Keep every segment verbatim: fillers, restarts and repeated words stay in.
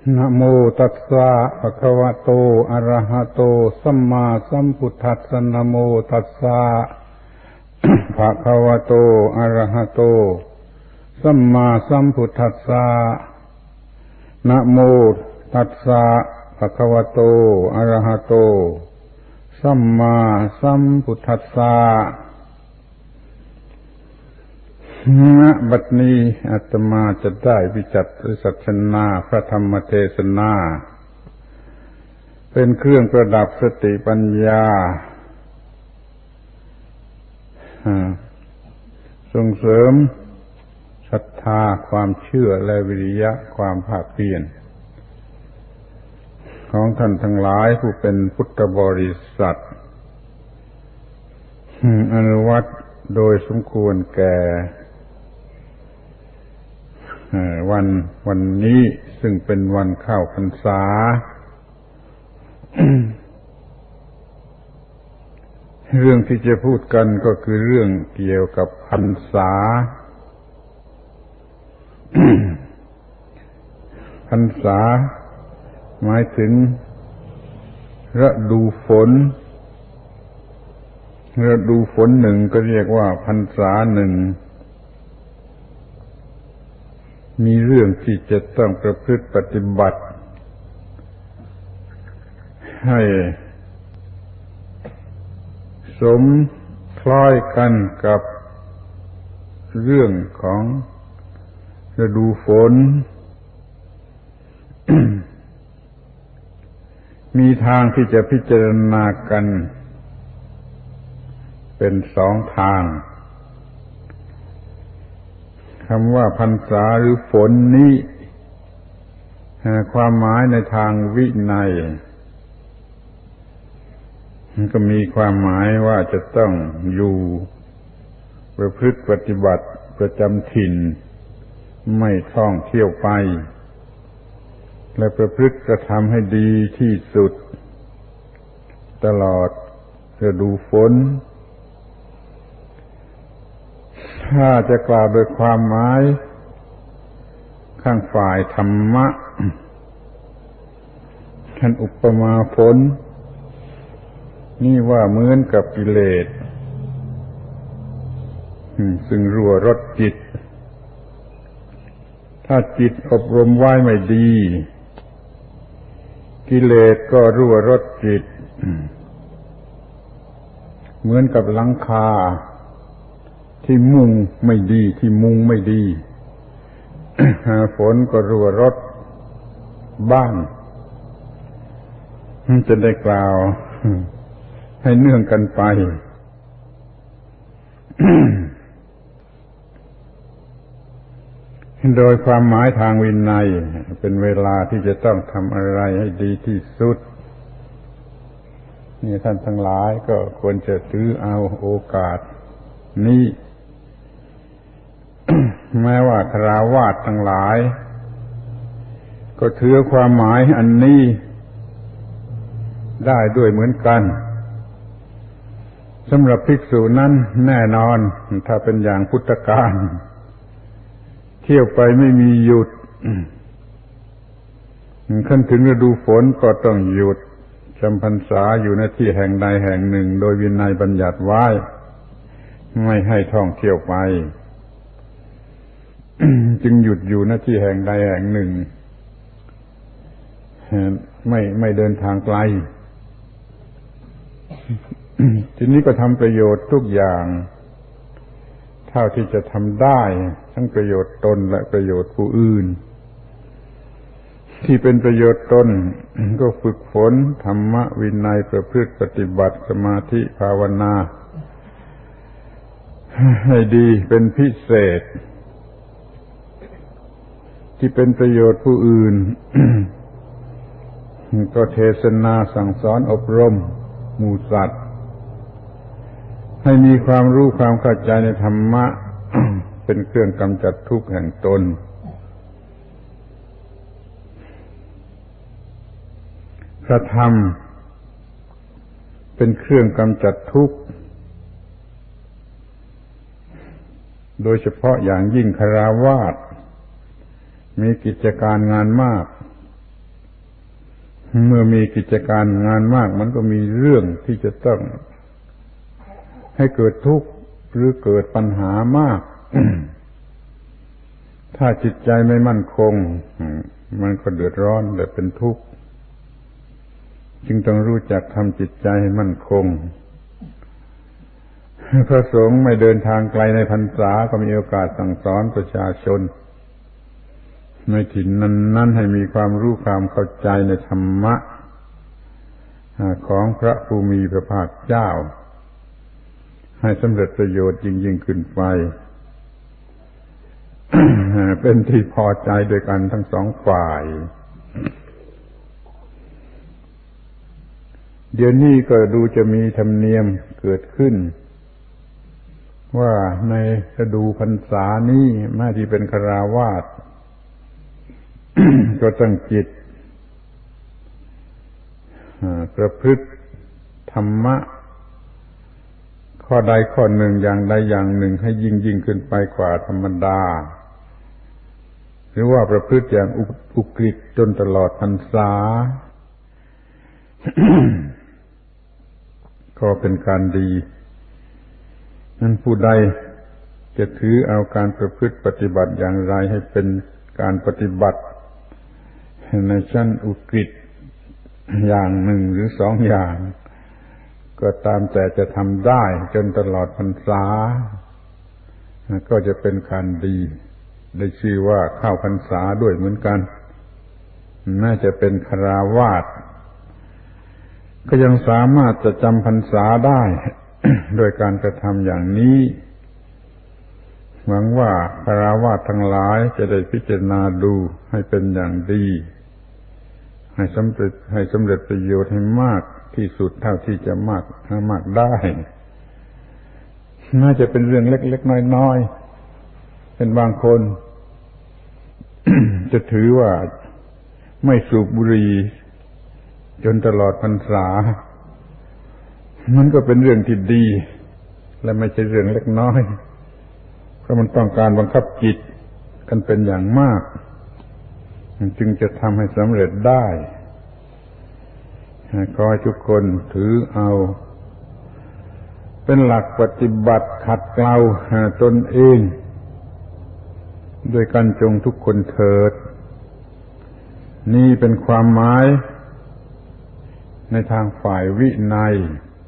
นะโมตัสสะภะคะวะโตอะระหะโตสัมมาสัมพุทธัสสะนะโมตัสสะภะคะวะโตอะระหะโตสัมมาสัมพุทธัสสะนะโมตัสสะภะคะวะโตอะระหะโตสัมมาสัมพุทธัสสะณ บัดนี้อาตมาจะได้วิจัดวิสัชนาพระธรรมเทศนาเป็นเครื่องประดับสติปัญญาส่งเสริมศรัทธาความเชื่อและวิริยะความภาคเพียรของท่านทั้งหลายผู้เป็นพุทธบริษัทอนุวัตโดยสมควรแก่วันวันนี้ซึ่งเป็นวันเข้าพรรษา เรื่องที่จะพูดกันก็คือเรื่องเกี่ยวกับพรรษา พรรษาหมายถึงฤดูฝนฤดูฝนหนึ่งก็เรียกว่าพรรษาหนึ่งมีเรื่องที่จะต้องประพฤติปฏิบัติให้สมคล้อยกันกับเรื่องของฤดูฝน มีทางที่จะพิจารณากันเป็นสองทางคำว่าพรรษาหรือฝนนี้ความหมายในทางวินัยมันก็มีความหมายว่าจะต้องอยู่ประพฤติปฏิบัติประจำถิ่นไม่ท่องเที่ยวไปและประพฤติกระทำให้ดีที่สุดตลอดฤดูฝนถ้าจะกล่าวโดยความหมายข้างฝ่ายธรรมะท่านอุปมาฝนนี่ว่าเหมือนกับกิเลสซึ่งรั่วรดจิตถ้าจิตอบรมไว้ไม่ดีกิเลสก็รั่วรดจิตเหมือนกับหลังคาที่มุงไม่ดีที่มุงไม่ดี ฝนก็รั่วรดบ้านจะได้กล่าวให้เนื่องกันไป โดยความหมายทางวินัยเป็นเวลาที่จะต้องทำอะไรให้ดีที่สุดนี่ท่านทั้งหลายก็ควรจะถือเอาโอกาสนี้ แม้ว่าคฤหัสถ์ทั้งหลายก็ถือความหมายอันนี้ได้ด้วยเหมือนกันสำหรับภิกษุนั้นแน่นอนถ้าเป็นอย่างพุทธกาลเที่ยวไปไม่มีหยุดขั้นถึงฤดูฝนก็ต้องหยุดจำพรรษาอยู่ในที่แห่งใดแห่งหนึ่งโดยวินัยบัญญัติไว้ไม่ให้ท่องเที่ยวไป จึงหยุดอยู่ณที่แห่งใดแห่งหนึ่งไม่ไม่เดินทางไกล ทีนี้ก็ทำประโยชน์ทุกอย่างเท่าที่จะทำได้ทั้งประโยชน์ตนและประโยชน์ผู้อื่นที่เป็นประโยชน์ตนก็ฝึกฝนธรรมะวินัยประพฤติปฏิบัติสมาธิภาวนาให้ดีเป็นพิเศษที่เป็นประโยชน์ผู้อื่น ก็เทศนาสั่งสอนอบรมหมู่สัตว์ให้มีความรู้ความเข้าใจในธรรมะ เป็นเครื่องกำจัดทุกข์แห่งตนพระธรรมเป็นเครื่องกำจัดทุกข์โดยเฉพาะอย่างยิ่งคฤหัสถ์มีกิจการงานมากเมื่อมีกิจการงานมากมันก็มีเรื่องที่จะต้องให้เกิดทุกข์หรือเกิดปัญหามาก ถ้าจิตใจไม่มั่นคงมันก็เดือดร้อนและเป็นทุกข์จึงต้องรู้จักทำจิตใจให้มั่นคงพระสงฆ์ไม่เดินทางไกลในพรรษาก็มีโอกาสสั่งสอนประชาชนในถิ่นนั้นๆให้มีความรู้ความเข้าใจในธรรมะของพระผู้มีพระภาคเจ้าให้สำเร็จประโยชน์ยิ่งๆขึ้นไป เป็นที่พอใจโดยกันทั้งสองฝ่ายเดี๋ยวนี้ก็ดูจะมีธรรมเนียมเกิดขึ้นว่าในฤดูพรรษานี้แม้ที่เป็นฆราวาส ก็ตั้งจิตประพฤติธรรมะข้อใดข้อหนึ่งอย่างใดอย่างหนึ่งให้ยิ่งยิ่งขึ้นไปกว่าธรรมดาหรือว่าประพฤติอย่างอุกฤษจนตลอดพรรษา ก็เป็นการดีนั้นผู้ใดจะถือเอาการประพฤติปฏิบัติอย่างไรให้เป็นการปฏิบัติในชั้นอุกฤษอย่างหนึ่งหรือสองอย่างก็ตามแต่จะทำได้จนตลอดพรรษาก็จะเป็นการดีได้ชื่อว่าเข้าพรรษาด้วยเหมือนกันน่าจะเป็นฆราวาสก็ยังสามารถจะจำพรรษาได้ โดยการกระทำอย่างนี้หวังว่าฆราวาสทั้งหลายจะได้พิจารณาดูให้เป็นอย่างดีให้สำเร็จให้สำเร็จประโยชน์ให้มากที่สุดเท่าที่จะมากมากได้น่าจะเป็นเรื่องเล็กๆน้อยๆเป็นบางคน จะถือว่าไม่สูบบุหรี่จนตลอดพรรษามันก็เป็นเรื่องที่ดีและไม่ใช่เรื่องเล็กน้อยเพราะมันต้องการบังคับจิตกันเป็นอย่างมากจึงจะทำให้สำเร็จได้ขอให้ทุกคนถือเอาเป็นหลักปฏิบัติขัดเกลาตนเองด้วยกันจงทุกคนเถิดนี่เป็นความหมายในทางฝ่ายวินัย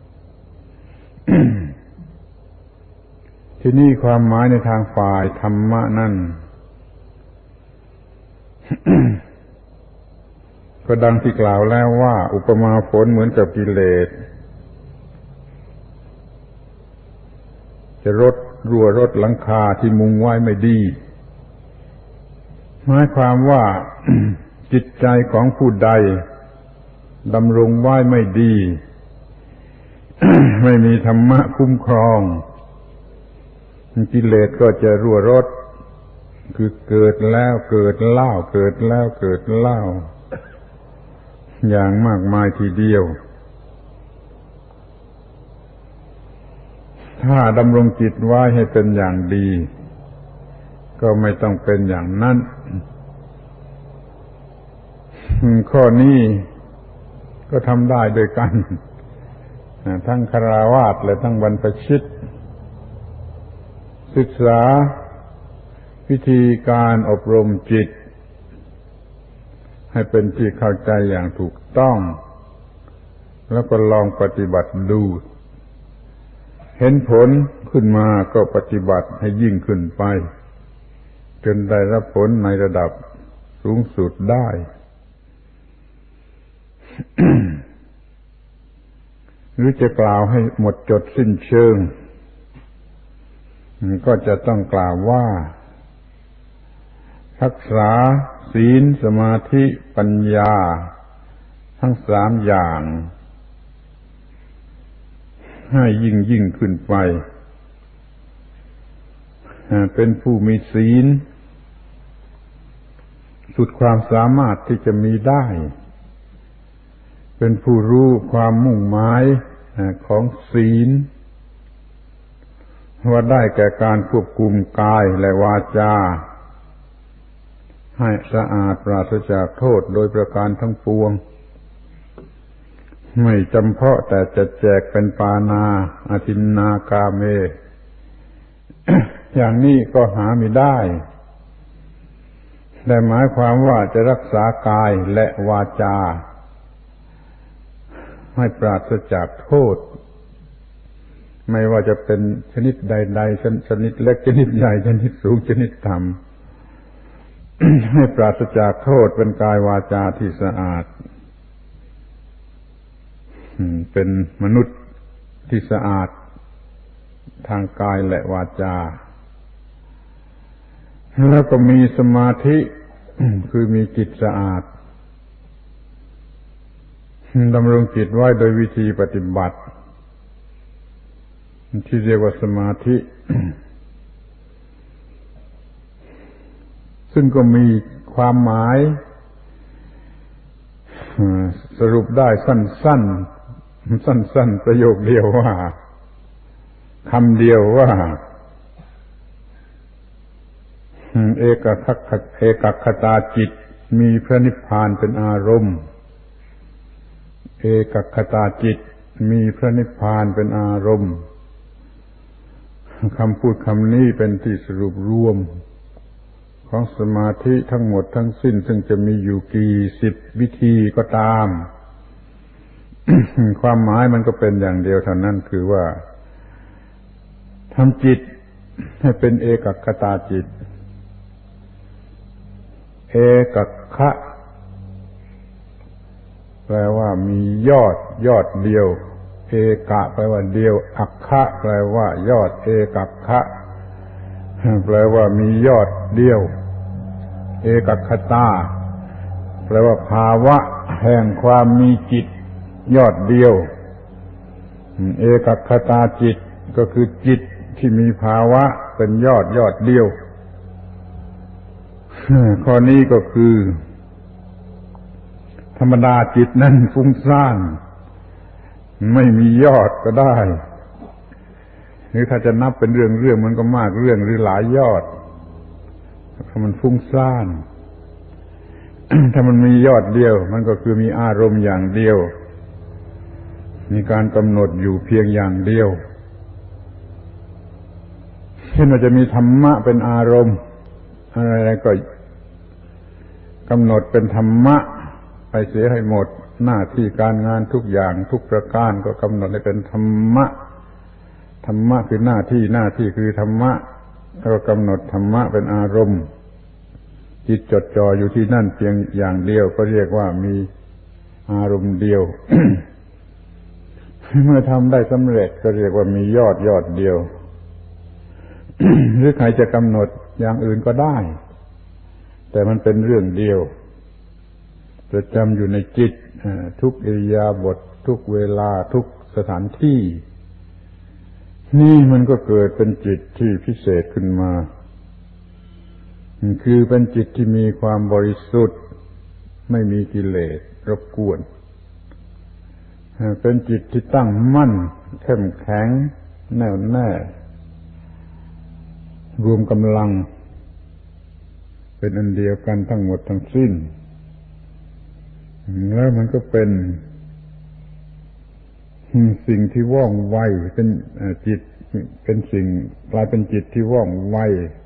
ที่นี่ความหมายในทางฝ่ายธรรมะนั่น ก็ดังที่กล่าวแล้วว่าอุปมาฝนเหมือนกับกิเลสจะรดรั่วรดหลังคาที่มุงไว้ไม่ดีหมายความว่า จิตใจของผู้ใดดำรงไว้ไม่ดี ไม่มีธรรมะคุ้มครองกิเลสก็จะรั่วรดคือเกิดแล้วเกิดเล่าเกิดแล้วเกิดเล่าอย่างมากมายทีเดียวถ้าดำรงจิตไว้ให้เป็นอย่างดีก็ไม่ต้องเป็นอย่างนั้นข้อนี้ก็ทำได้โดยกันทั้งฆราวาสและทั้งบรรพชิตศึกษาวิธีการอบรมจิตให้เป็นที่เข้าใจอย่างถูกต้องแล้วก็ลองปฏิบัติดูเห็นผลขึ้นมาก็ปฏิบัติให้ยิ่งขึ้นไปจนได้รับผลในระดับสูงสุดได้ หรือจะกล่าวให้หมดจดสิ้นเชิงก็จะต้องกล่าวว่ารักษาศีลสมาธิปัญญาทั้งสามอย่างให้ยิ่งยิ่งขึ้นไปเป็นผู้มีศีลสุดความสามารถที่จะมีได้เป็นผู้รู้ความมุ่งหมายของศีลว่าได้แก่การควบคุมกายและวาจาให้สะอาดปราศจากโทษโดยประการทั้งปวงไม่จำเพาะแต่จะแจกเป็นปานาอาทินนากาเม อย่างนี้ก็หาไม่ได้แต่หมายความว่าจะรักษากายและวาจาให้ปราศจากโทษไม่ว่าจะเป็นชนิดใดๆชนิดเล็กชนิดใหญ่ชนิดสูงชนิดต่ำ ให้ปราศจากโทษเป็นกายวาจาที่สะอาดเป็นมนุษย์ที่สะอาดทางกายและวาจาแล้วก็มีสมาธิคือมีจิตสะอาดดำรงจิตไว้โดยวิธีปฏิบัติที่เรียกว่าสมาธิ ซึ่งก็มีความหมายสรุปได้สั้นๆสั้นๆประโยคเดียวว่าคำเดียวว่าเอกคัคเอกคตาจิตมีพระนิพพานเป็นอารมณ์เอกคตาจิตมีพระนิพพานเป็นอารมณ์คำพูดคำนี้เป็นที่สรุปรวมของสมาธิทั้งหมดทั้งสิ้นซึ่งจะมีอยู่กี่สิบวิธีก็ตาม ความหมายมันก็เป็นอย่างเดียวเท่านั้นคือว่าทำจิตให้เป็นเอกคตาจิตเอกคะแปลว่ามียอดยอดเดียวเอกะแปลว่าเดียวอัคคะแปลว่ายอดเอกัคคะแปลว่ามียอดเดียวเอกคตาแปลว่าภาวะแห่งความมีจิตยอดเดียวเอกคตาจิตก็คือจิตที่มีภาวะเป็นยอดยอดเดียวข้อนี้ก็คือธรรมดาจิตนั้นฟุ้งซ่านไม่มียอดก็ได้หรือถ้าจะนับเป็นเรื่องเรื่องมันก็มากเรื่องหรือหลายยอดถ้ามันฟุ้งซ่าน ถ้ามันมียอดเดียวมันก็คือมีอารมณ์อย่างเดียวมีการกำหนดอยู่เพียงอย่างเดียวเช่นว่าจะมีธรรมะเป็นอารมณ์อะไรๆก็กำหนดเป็นธรรมะไปเสียให้หมดหน้าที่การงานทุกอย่างทุกประการก็กำหนดให้เป็นธรรมะธรรมะคือหน้าที่หน้าที่คือธรรมะก็กำหนดธรรมะเป็นอารมณ์จิตจดจ่ออยู่ที่นั่นเพียงอย่างเดียวก็เรียกว่ามีอารมณ์เดียว เมื่อทำได้สำเร็จก็เรียกว่ามียอดยอดเดียว หรือใครจะกำหนดอย่างอื่นก็ได้แต่มันเป็นเรื่องเดียวประจำอยู่ในจิตทุกอิริยาบถทุกเวลาทุกสถานที่นี่มันก็เกิดเป็นจิตที่พิเศษขึ้นมาคือเป็นจิตที่มีความบริสุทธิ์ไม่มีกิเลสรบกวนเป็นจิตที่ตั้งมั่นเข้มแข็งแน่วแน่รวมกำลังเป็นอันเดียวกันทั้งหมดทั้งสิ้นแล้วมันก็เป็นสิ่งที่ว่องไวเป็นจิตเป็นสิ่งกลายเป็นจิตที่ว่องไว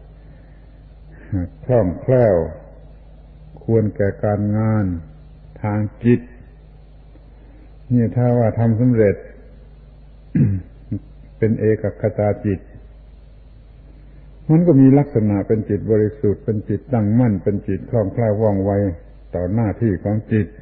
คล่องแคล่วควรแก่การงานทางจิตนี่ถ้าว่าทำสำเร็จ เป็นเอกคตาจิตมันก็มีลักษณะเป็นจิตบริสุทธิ์เป็นจิตตั้งมั่นเป็นจิตคล่องแคล่วว่องไวต่อหน้าที่ของจิต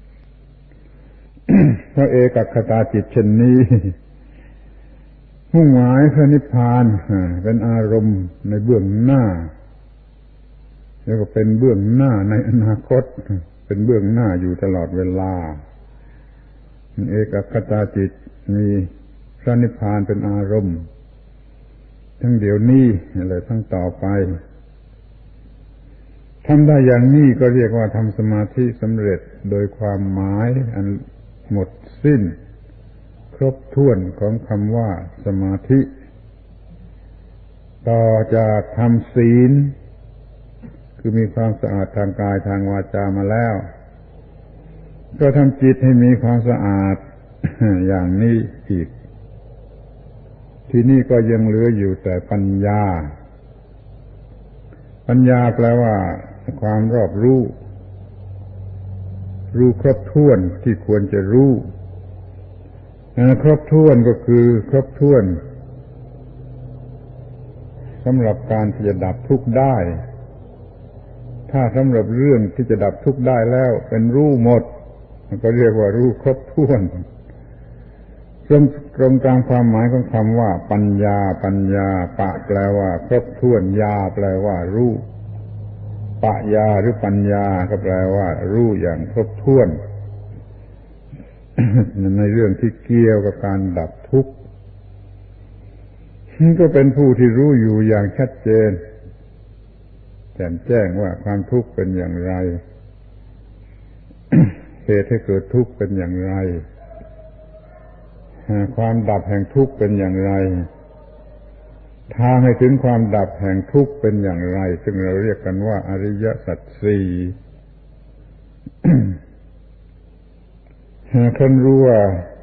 เพราะเอกคตาจิตเช่นนี้มุ่งหมายพระนิพพานเป็นอารมณ์ในเบื้องหน้าแล้วก็เป็นเบื้องหน้าในอนาคตเป็นเบื้องหน้าอยู่ตลอดเวลาเอกคตาจิตมีพระนิพพานเป็นอารมณ์ทั้งเดี๋ยวนี้และทั้งต่อไปทำได้อย่างนี้ก็เรียกว่าทำสมาธิสำเร็จโดยความหมายอันหมดสิ้นครบถ้วนของคำว่าสมาธิต่อจากทำศีลคือมีความสะอาดทางกายทางวาจามาแล้วก็ทำจิตให้มีความสะอาดอย่างนี้อีกที่นี่ก็ยังเหลืออยู่แต่ปัญญาปัญญาแปลว่าความรอบรู้รู้ครบถ้วนที่ควรจะรู้ครบถ้วนก็คือครบถ้วนสำหรับการที่จะดับทุกข์ได้ถ้าสำหรับเรื่องที่จะดับทุกข์ได้แล้วเป็นรู้หมดมันก็เรียกว่ารู้ครบถ้วนตรงตรงตามความหมายของคำว่าปัญญาปัญญาปะแปลว่าครบถ้วนยาแปลว่ารู้ปะยาหรือปัญญาก็แปลว่ารู้อย่างครบถ้วน ในเรื่องที่เกี่ยวกับการดับทุกข์ก็เป็นผู้ที่รู้อยู่อย่างชัดเจนแจ่มแจ้งว่าความทุกข์เป็นอย่างไร เหตุให้เกิดทุกข์เป็นอย่างไรความดับแห่งทุกข์เป็นอย่างไรทางให้ถึงความดับแห่งทุกข์เป็นอย่างไรซึ่งเราเรียกกันว่าอริยสัจสี่ คนรู้ว่า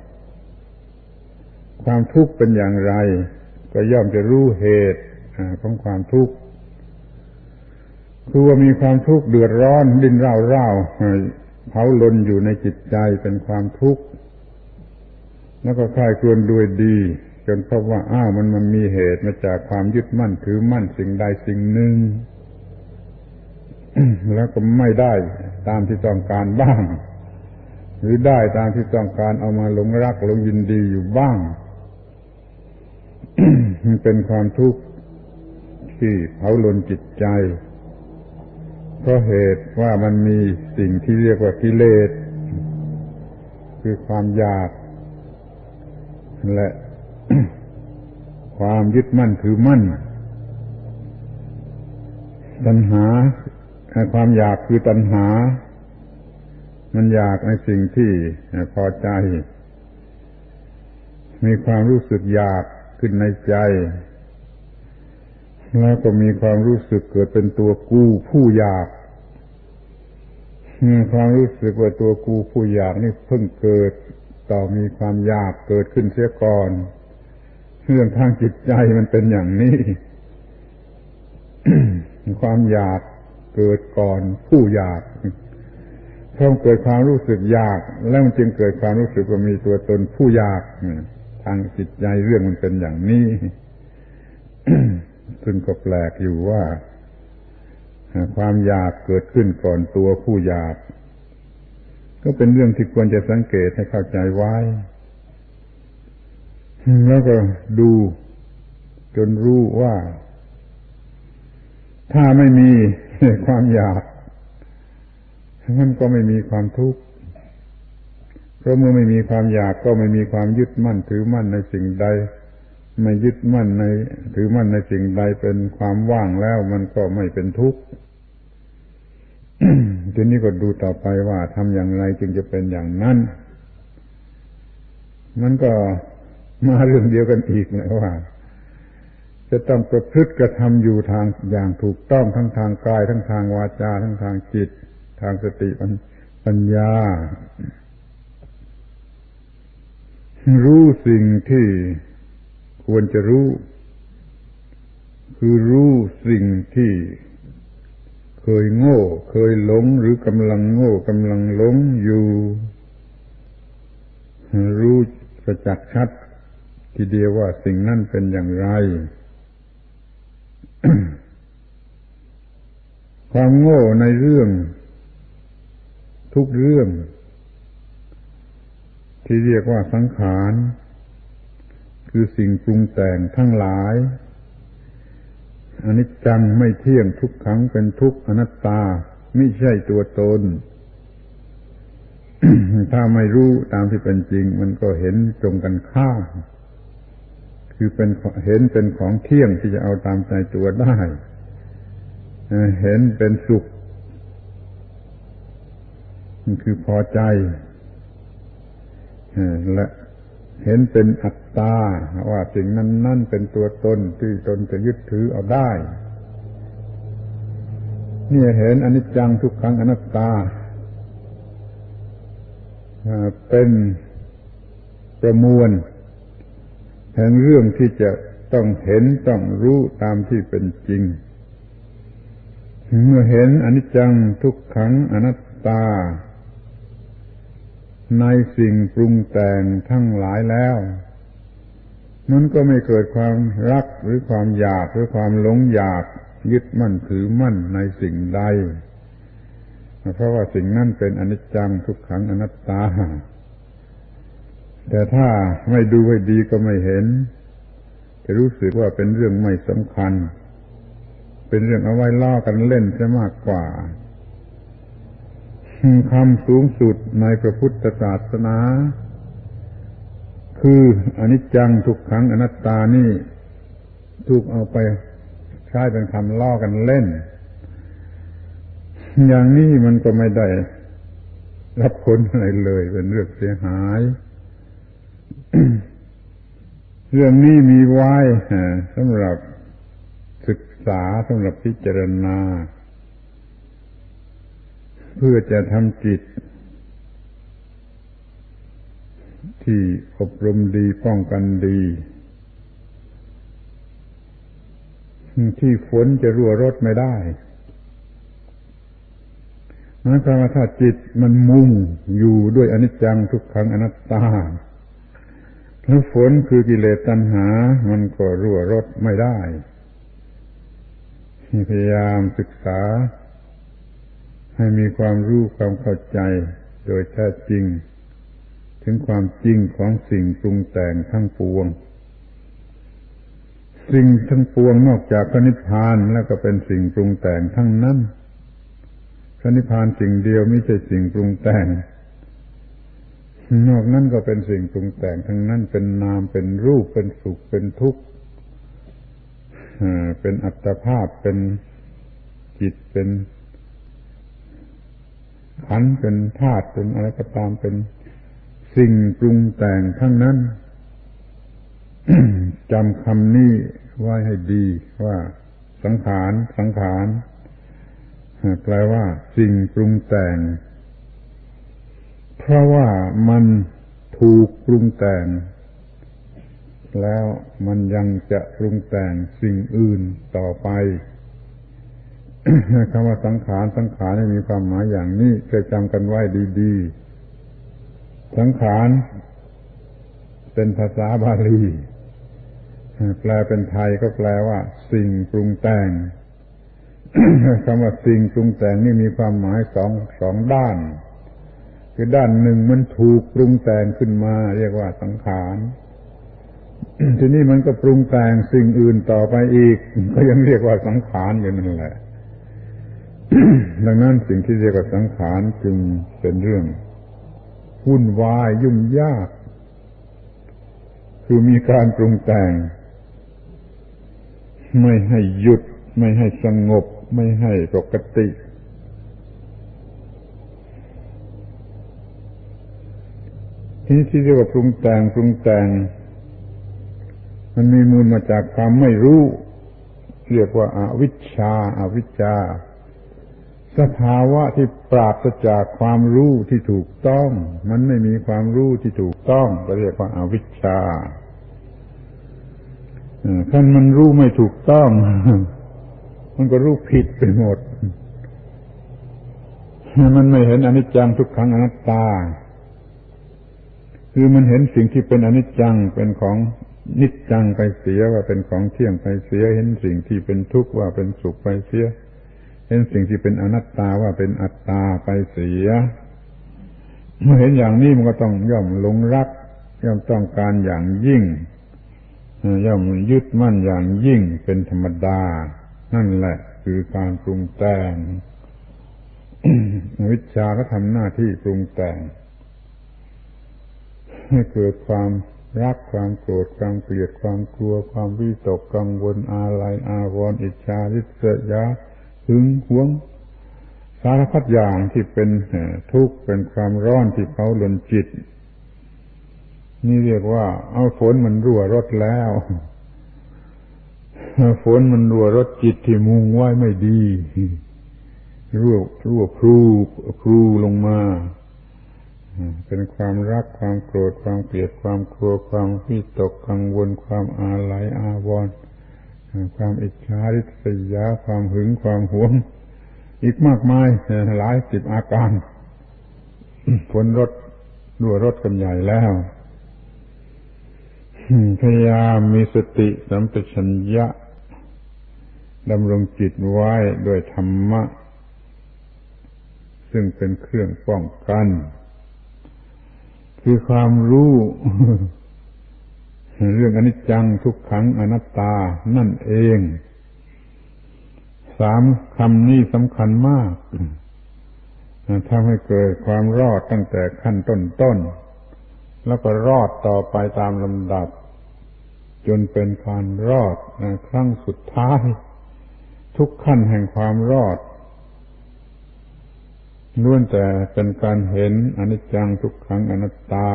ความทุกข์เป็นอย่างไรก็ย่อมจะรู้เหตุของความทุกข์คือว่ามีความทุกข์เดือดร้อนดิ้นร่าวร่าวเผาลนอยู่ในจิตใจเป็นความทุกข์แล้วก็คลายครวญด้วยดีจนพบว่าอ้าวมันมันมีเหตุมาจากความยึดมั่นถือมั่นสิ่งใดสิ่งหนึ่ง แล้วก็ไม่ได้ตามที่ต้องการบ้างหรือได้ตามที่ต้องการเอามาหลงรักหลงยินดีอยู่บ้าง มันเป็นความทุกข์ที่เผาลนจิตใจเพราะเหตุว่ามันมีสิ่งที่เรียกว่ากิเลสคือความอยากและ ความยึดมั่นถือมั่นตัณหาความอยากคือตัณหามันอยากในสิ่งที่พอใจมีความรู้สึกอยากขึ้นในใจแล้วก็มีความรู้สึกเกิดเป็นตัวกูผู้อยากความรู้สึกว่าตัวกูผู้อยากนี่เพิ่งเกิดต่อมีความอยากเกิดขึ้นเสียก่อนเรื่องทางจิตใจมันเป็นอย่างนี้ ความอยากเกิดก่อนผู้อยากเพราะเกิดความรู้สึกอยากแล้วมันจึงเกิดความรู้สึกว่ามีตัวตนผู้อยากทางจิตใจเรื่องมันเป็นอย่างนี้ ซึ่งก็แปลกอยู่ว่าความอยากเกิดขึ้นก่อนตัวผู้อยากก็เป็นเรื่องที่ควรจะสังเกตให้เข้าใจไว้แล้วก็ดูจนรู้ว่าถ้าไม่มีความอยากมันก็ไม่มีความทุกข์เพราะเมื่อไม่มีความอยากก็ไม่มีความยึดมั่นถือมั่นในสิ่งใดไม่ยึดมั่นในถือมั่นในสิ่งใดเป็นความว่างแล้วมันก็ไม่เป็นทุกข์ ทีนี้ก็ดูต่อไปว่าทำอย่างไรจึงจะเป็นอย่างนั้นมันก็มาเรื่องเดียวกันอีกเลยว่าจะต้องประพฤติกระทำอยู่ทางอย่างถูกต้องทั้งทางกายทั้งทางวาจาทั้งทางจิตทางสติปัญญารู้สิ่งที่ควรจะรู้คือรู้สิ่งที่เคยโง่เคยหลงหรือกำลังโง่กำลังหลงอยู่รู้ประจักษ์ชัดทีเดียวว่าสิ่งนั้นเป็นอย่างไร ความโง่ในเรื่องทุกเรื่องที่เรียกว่าสังขารคือสิ่งปรุงแต่งทั้งหลายอนิจจังไม่เที่ยงทุกขังเป็นทุกข์อนัตตาไม่ใช่ตัวตน ถ้าไม่รู้ตามที่เป็นจริงมันก็เห็นตรงกันข้ามคือเป็นเห็นเป็นของเที่ยงที่จะเอาตามใจตัวได้เห็นเป็นสุขมันคือพอใจและเห็นเป็นอัตตาว่าสิ่งนั้นนั่นเป็นตัวตนที่ตนจะยึดถือเอาได้นี่เห็นอนิจจังทุกขังอนัตตาเป็นประมวลแห่งเรื่องที่จะต้องเห็นต้องรู้ตามที่เป็นจริงเมื่อเห็นอนิจจังทุกขังอนัตตาในสิ่งปรุงแต่งทั้งหลายแล้วมันก็ไม่เกิดความรักหรือความอยากหรือความหลงอยากยึดมั่นถือมั่นในสิ่งใดเพราะว่าสิ่งนั้นเป็นอนิจจังทุกขังอนัตตาแต่ถ้าไม่ดูให้ดีก็ไม่เห็นจะรู้สึกว่าเป็นเรื่องไม่สำคัญเป็นเรื่องเอาไว้ล้อกันเล่นซะมากกว่าคำสูงสุดในพระพุทธศาสนาคืออนิจจังทุกขังอนัตตานี่ถูกเอาไปใช้เป็นคำล้อกันเล่นอย่างนี้มันก็ไม่ได้รับผลอะไรเลยเป็นเรื่องเสียหาย เรื่องนี้มีไว้สำหรับศึกษาสำหรับพิจารณาเพื่อจะทำจิตที่อบรมดีป้องกันดีที่ฝนจะรั่วรดไม่ได้นั่นแปลว่าถ้าจิตมันมุ่งอยู่ด้วยอนิจจังทุกขังอนัตตาแล้วฝนคือกิเลสตัณหามันก็รั่วรดไม่ได้พยายามศึกษาให้มีความรู้ความเข้าใจโดยแท้จริงถึงความจริงของสิ่งปรุงแต่งทั้งปวงสิ่งทั้งปวงนอกจากพระนิพพานแล้วก็เป็นสิ่งปรุงแต่งทั้งนั้นพระนิพพานสิ่งเดียวไม่ใช่สิ่งปรุงแต่งนอกนั้นก็เป็นสิ่งปรุงแต่งทั้งนั้นเป็นนามเป็นรูปเป็นสุขเป็นทุกข์เป็นอัตภาพเป็นจิตเป็นขันธ์เป็นธาตุเป็นอะไรก็ตามเป็นสิ่งปรุงแต่งทั้งนั้น จำคำนี้ไว้ให้ดีว่าสังขารสังขารแปลว่าสิ่งปรุงแต่งเพราะว่ามันถูกปรุงแต่งแล้วมันยังจะปรุงแต่งสิ่งอื่นต่อไป คำว่าสังขารสังขารมีความหมายอย่างนี้เคยจำกันไว้ดีๆสังขารเป็นภาษาบาลีแปลเป็นไทยก็แปลว่าสิ่งปรุงแต่ง คำว่าสิ่งปรุงแต่งนี่มีความหมายสองสองด้านคือด้านหนึ่งมันถูกปรุงแต่งขึ้นมาเรียกว่าสังขาร ทีนี้มันก็ปรุงแต่งสิ่งอื่นต่อไปอีกก็ยังเรียกว่าสังขารอยู่นั่นแหละ ดังนั้นสิ่งที่เรียกว่าสังขารจึงเป็นเรื่องวุ่นวายยุ่งยากคือมีการปรุงแต่งไม่ให้หยุดไม่ให้สงบไม่ให้ปกติที่ที่เรียกว่าปรุงแต่งปรุงแต่งมันมีมูลมาจากความไม่รู้เรียกว่าอวิชชาอวิชชาสภาวะที่ปราศจากความรู้ที่ถูกต้องมันไม่มีความรู้ที่ถูกต้องก็เรียกว่าอวิชชาถ้ามันรู้ไม่ถูกต้องมันก็รู้ผิดไปหมดมันไม่เห็นอนิจจังทุกขังอนัตตาคือมันเห็นสิ่งที่เป็นอนิจจังเป็นของนิจจังไปเสียว่าเป็นของเที่ยงไปเสียเห็นสิ่งที่เป็นทุกข์ว่าเป็นสุขไปเสียเห็นสิ่งที่เป็นอนัตตาว่าเป็นอัตตาไปเสียเมื่อเห็นอย่างนี้มันก็ต้องย่อมหลงรักย่อมต้องการอย่างยิ่งย่อมยึดมั่นอย่างยิ่งเป็นธรรมดานั่นแหละคือการปรุงแต่ง วิชชาก็ทำหน้าที่ปรุงแต่งให้เกิดความรักความโกรธความเกลียดความกลัวความวิตกกังวลอาลัยอาวรณ์อิจฉาริษยาหึงหวงสารพัดอย่างที่เป็นทุกข์เป็นความร้อนที่เผาลนจิตนี่เรียกว่าเอาฝนมันรั่วรดแล้วฝนมันรั่วรดจิตที่มุ่งไว้ไม่ดีรั่วรั่วพรูพรูลงมาเป็นความรักความโกรธความเกลียดความกลัวความวิตกกังวลความอาลัยอาวรณ์ความอิจฉาริษยาความหึงความหวงอีกมากมายหลายสิบอาการผลรถรั่วรถกันใหญ่แล้วพยายามมีสติสัมปชัญญะดำรงจิตไว้ด้วยธรรมะซึ่งเป็นเครื่องป้องกันคือความรู้เรื่องอนิจจังทุกขังอนัตตานั่นเองสามคำนี้สำคัญมากทำให้เกิดความรอดตั้งแต่ขั้นต้นๆแล้วก็รอดต่อไปตามลำดับจนเป็นการรอดครั้งสุดท้ายทุกขั้นแห่งความรอดล้วนแต่เป็นการเห็นอนิจจังทุกขังอนัตตา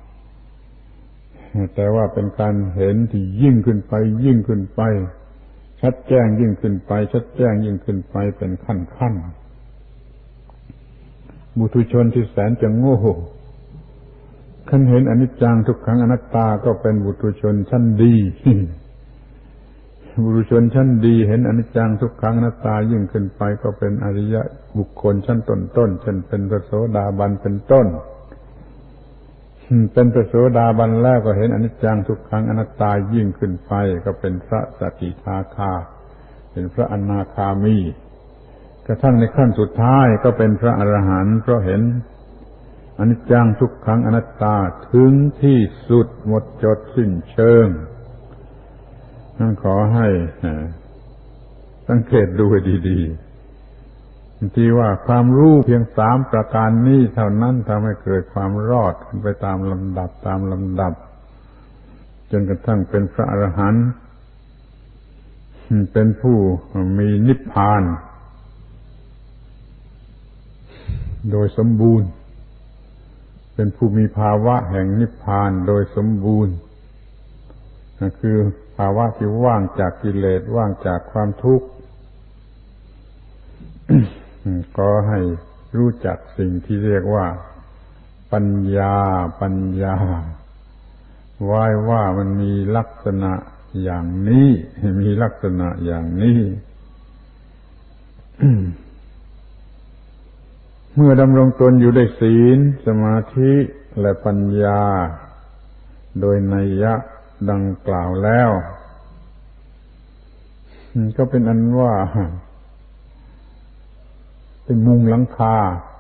แต่ว่าเป็นการเห็นที่ยิ่งขึ้นไปยิ่งขึ้นไปชัดแจ้งยิ่งขึ้นไปชัดแจ้งยิ่งขึ้นไปเป็นขั้นๆบุถุชนที่แสนจะโง่คันเห็นอนิจจังทุกขังอนัตตาก็เป็นบุถุชนชั้นดีบุรุชนชั้นดีเห็นอนิจจังทุกขังอนัตตายิ่งขึ้นไปก็เป็นอริยบุคคลชั้นต้นๆเช่นเป็นพระโสดาบันเป็นต้นเป็นพระโสดาบันแล้วก็เห็นอนิจจังทุกขังอนัตตายิ่งขึ้นไปก็เป็นพระสกิทาคาเป็นพระอนาคามีกระทั่งในขั้นสุดท้ายก็เป็นพระอรหันต์เพราะเห็นอนิจจังทุกขังอนัตตาถึงที่สุดหมดจดสิ้นเชิงนั่นขอให้สังเกตดูให้ดีๆที่ว่าความรู้เพียงสามประการนี้เท่านั้นทำให้เกิดความรอดขึ้นไปตามลำดับตามลำดับจนกระทั่งเป็นพระอรหันต์เป็นผู้มีนิพพานโดยสมบูรณ์เป็นผู้มีภาวะแห่งนิพพานโดยสมบูรณ์คือภาวะที่ว่างจากกิเลสว่างจากความทุกข์ ก็ให้รู้จักสิ่งที่เรียกว่าปัญญาปัญญาไว้ว่ามันมีลักษณะอย่างนี้มีลักษณะอย่างนี้ เมื่อดำรงตนอยู่ด้วยศีลสมาธิและปัญญาโดยนัยยะดังกล่าวแล้วก็เป็นอันว่าเป็นมุงหลังคา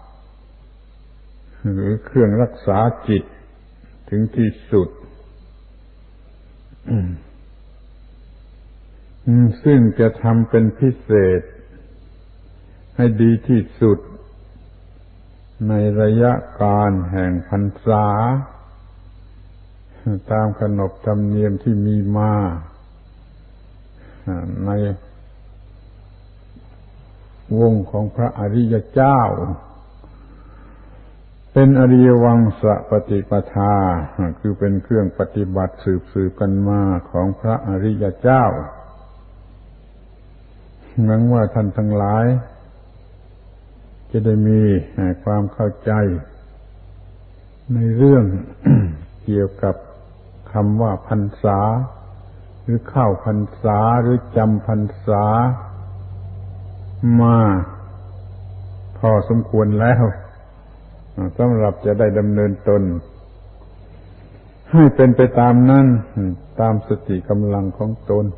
หรือเครื่องรักษาจิตถึงที่สุดซึ่งจะทำเป็นพิเศษให้ดีที่สุดในระยะการแห่งพรรษาตามขนบธรรมเนียมที่มีมาในวงของพระอริยเจ้าเป็นอริยวังสปฏิปทาคือเป็นเครื่องปฏิบัติสืบสืบกันมาของพระอริยเจ้าหวังว่าท่านทั้งหลายจะได้มีความเข้าใจในเรื่อง เกี่ยวกับคำว่าพรรษาหรือเข้าพรรษาหรือจำพรรษามาพอสมควรแล้วสำหรับจะได้ดำเนินตนให้เป็นไปตามนั้นตามสติกำลังของตน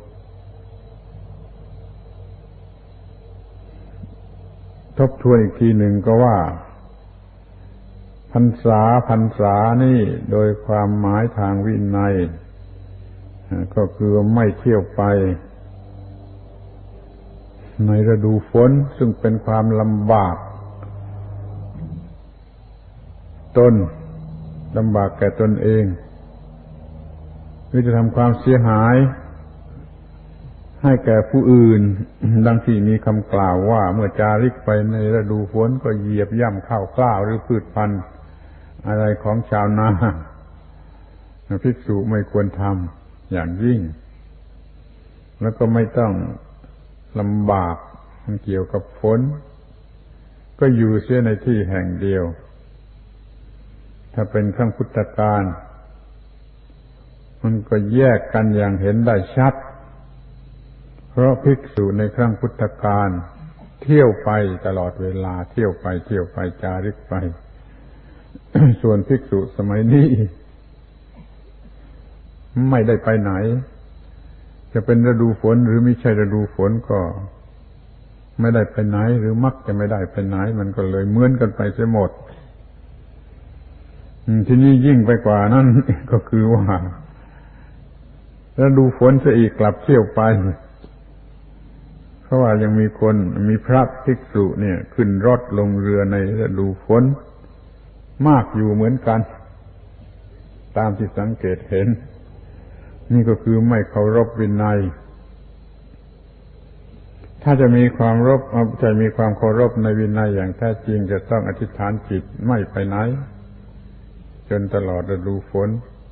ทบทวนอีกทีหนึ่งก็ว่าพรรษาพรรษานี่โดยความหมายทางวินัยก็คือไม่เที่ยวไปในฤดูฝนซึ่งเป็นความลำบากตนลำบากแก่ตนเองหรือจะทำความเสียหายให้แก่ผู้อื่นดังที่มีคำกล่าวว่าเมื่อจาริกไปในฤดูฝนก็เหยียบย่ำข้าวกล้าหรือพืชพันธุ์อะไรของชาวนาภิกษุไม่ควรทำอย่างยิ่งแล้วก็ไม่ต้องลำบากเกี่ยวกับฝนก็อยู่เสียในที่แห่งเดียวถ้าเป็นครั้งพุทธกาลมันก็แยกกันอย่างเห็นได้ชัดเพราะภิกษุในครั้งพุทธกาลเที่ยวไปตลอดเวลาเที่ยวไปเที่ยวไปจาริกไป ส่วนภิกษุสมัยนี้ไม่ได้ไปไหนจะเป็นฤดูฝนหรือไม่ใช่ฤดูฝนก็ไม่ได้ไปไหนหรือมักจะไม่ได้ไปไหนมันก็เลยเหมือนกันไปเสียหมดทีนี้ยิ่งไปกว่านั้นก็คือว่าฤดูฝนซะอีกกลับเที่ยวไปเพราะว่ายังมีคนมีพระภิกษุเนี่ยขึ้นรถลงเรือในฤดูฝนมากอยู่เหมือนกันตามที่สังเกตเห็นนี่ก็คือไม่เคารพวินัยถ้าจะมีความรบจะมีความเคารพในวินัยอย่างแท้จริงจะต้องอธิษฐานจิตไม่ไปไหนจนตลอดฤดูฝน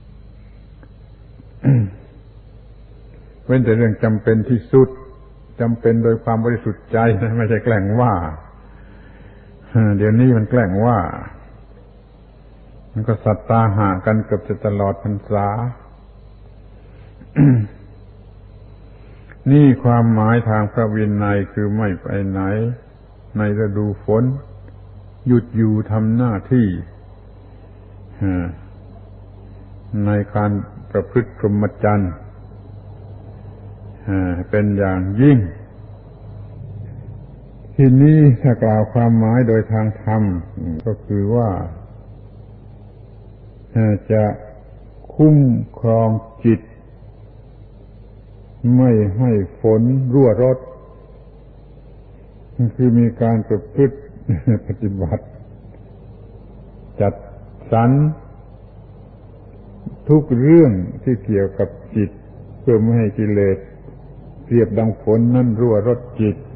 เว้นแต่เรื่องจำเป็นที่สุดจำเป็นโดยความบริสุทธิ์ใจนะไม่ใช่แกล้งว่าเดี๋ยวนี้มันแกล้งว่ามันก็สัตตาหากันเกือบจะตลอดพรรษา นี่ความหมายทางพระวินัยคือไม่ไปไหนในฤดูฝนหยุดอยู่ทำหน้าที่ในการประพฤติพรหมจรรย์เป็นอย่างยิ่งที่นี้ถ้ากล่าวความหมายโดยทางธรรมก็คือว่าจะคุ้มครองจิตไม่ให้ฝนรั่วรดคือมีการประพฤติปฏิบัติจัดสรรทุกเรื่องที่เกี่ยวกับจิตเพื่อไม่ให้กิเลสเปรียบดังฝนนั้นรั่วรดจิต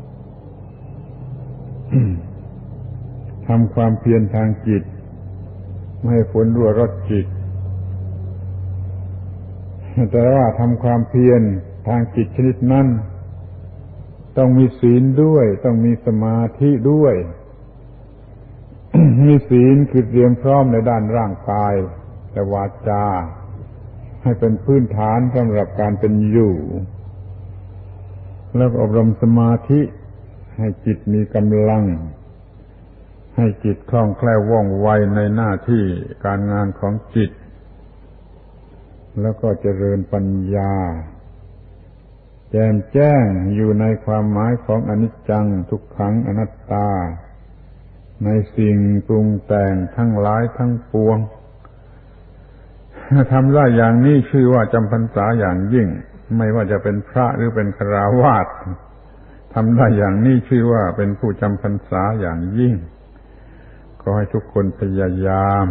ทำความเพียรทางจิตไม่ให้ฝนรั่วรดจิตแต่ว่าทำความเพียรทางจิตชนิดนั้นต้องมีศีลด้วยต้องมีสมาธิด้วย มีศีลคือเตรียมพร้อมในด้านร่างกายและวาจาให้เป็นพื้นฐานสำหรับการเป็นอยู่แล้วอบรมสมาธิให้จิตมีกำลังให้จิตคล่องแคล่วว่องไวในหน้าที่การงานของจิตแล้วก็เจริญปัญญาแจ่มแจ้งอยู่ในความหมายของอนิจจังทุกขังอนัตตาในสิ่งปรุงแต่งทั้งหลายทั้งปวงทำได้อย่างนี้ชื่อว่าจำพรรษาอย่างยิ่งไม่ว่าจะเป็นพระหรือเป็นฆราวาสทำได้อย่างนี้ชื่อว่าเป็นผู้จำพรรษาอย่างยิ่งขอให้ทุกคนพยายาม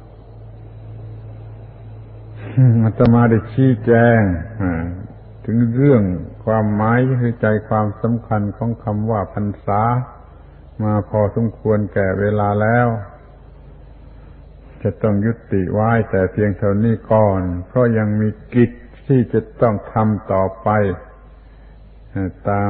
อาตมาได้ชี้แจงถึงเรื่องความหมายคือใจความสำคัญของคำว่าพรรษามาพอสมควรแก่เวลาแล้วจะต้องยุติไว้แต่เพียงเท่านี้ก่อนเพราะยังมีกิจที่จะต้องทำต่อไปตาม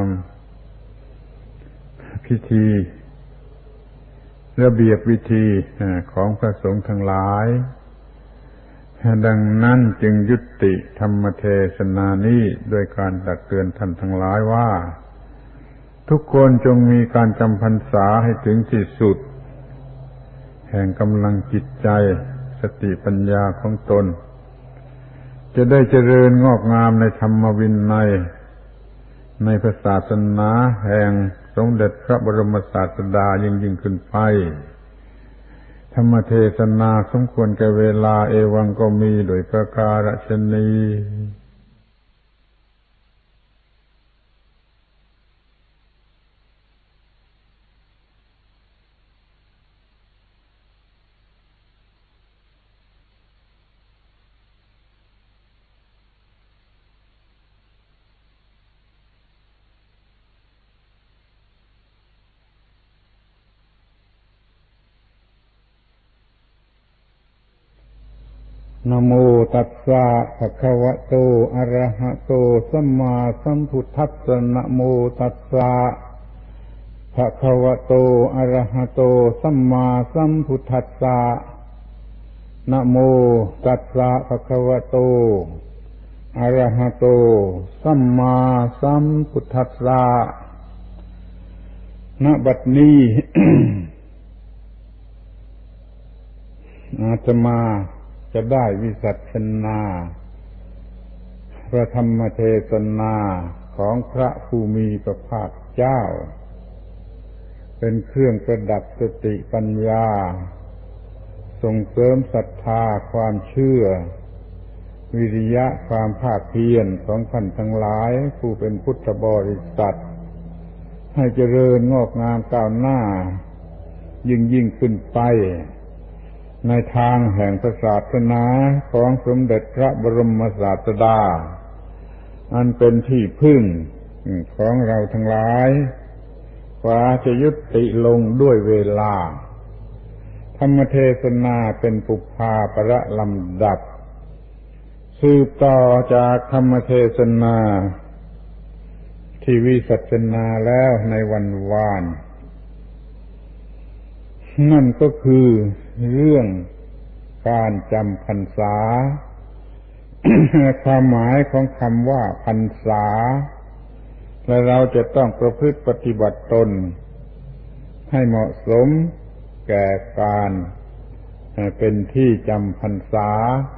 พิธีระเบียบวิธีของพระสงฆ์ทั้งหลายดังนั้นจึงยุติธรรมเทศนานี้ด้วยการตักเตือนท่านทั้งหลายว่าทุกคนจงมีการจำพรรษาให้ถึงที่สุดแห่งกำลังจิตใจสติปัญญาของตนจะได้เจริญงอกงามในธรรมวินัยในพระศาสนาแห่งสมเด็จพระบรมศาสดายิ่งยิ่งขึ้นไปธรรมเทศนาสมควรแก่เวลาเอวังก็มีโดยประการฉะนี้ นะโมตัสสะภะคะวะโตอะระหะโตสัมมาสัมพุทธัสสะนะโมตัสสะภะคะวะโตอะระหะโตสัมมาสัมพุทธัสสะนะโมตัสสะภะคะวะโตอะระหะโตสัมมาสัมพุทธัสสะณบัดนี้ อาตมาจะได้วิสัชนาพระธรรมเทศนาของพระผู้มีพระภาคเจ้าเป็นเครื่องประดับสติปัญญาส่งเสริมศรัทธาความเชื่อวิริยะความภาคเพียรของท่านทั้งหลายผู้เป็นพุทธบริษัทให้เจริญงอกงามก้าวหน้ายิ่งยิ่งขึ้นไปในทางแห่งศาสนาของสมเด็จพระบรมศาสดาอันเป็นที่พึ่งของเราทั้งหลายกว่าจะยุติลงด้วยเวลาธรรมเทศนาเป็นปุพพาประลำดับสืบต่อจากธรรมเทศนาที่วิสัชนาแล้วในวันวานนั่นก็คือเรื่องการจำพรรษา ความหมายของคำว่าพรรษาและเราจะต้องประพฤติปฏิบัติตนให้เหมาะสมแก่การเป็นที่จำพรรษา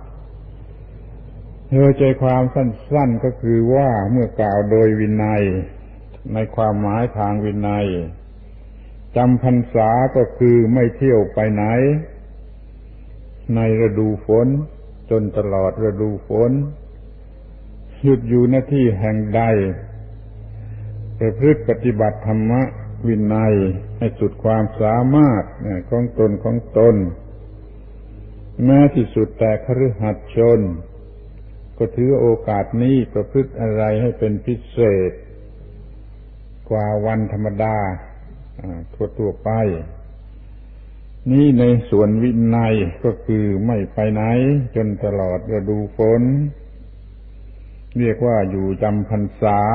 โดยใจความสั้นๆก็คือว่าเมื่อกล่าวโดยวินัยในความหมายทางวินัยจำพรรษาก็คือไม่เที่ยวไปไหนในฤดูฝนจนตลอดฤดูฝนหยุดอยู่ณที่แห่งใดประพฤติปฏิบัติธรรมวินัยให้สุดความสามารถของตนของตนแม้ที่สุดแต่คฤหัสถ์ชนก็ถือโอกาสนี้ประพฤติอะไรให้เป็นพิเศษกว่าวันธรรมดาทั่วๆไปนี่ในส่วนวินัยก็คือไม่ไปไหนจนตลอดฤดูฝนเรียกว่าอยู่จำพรรษา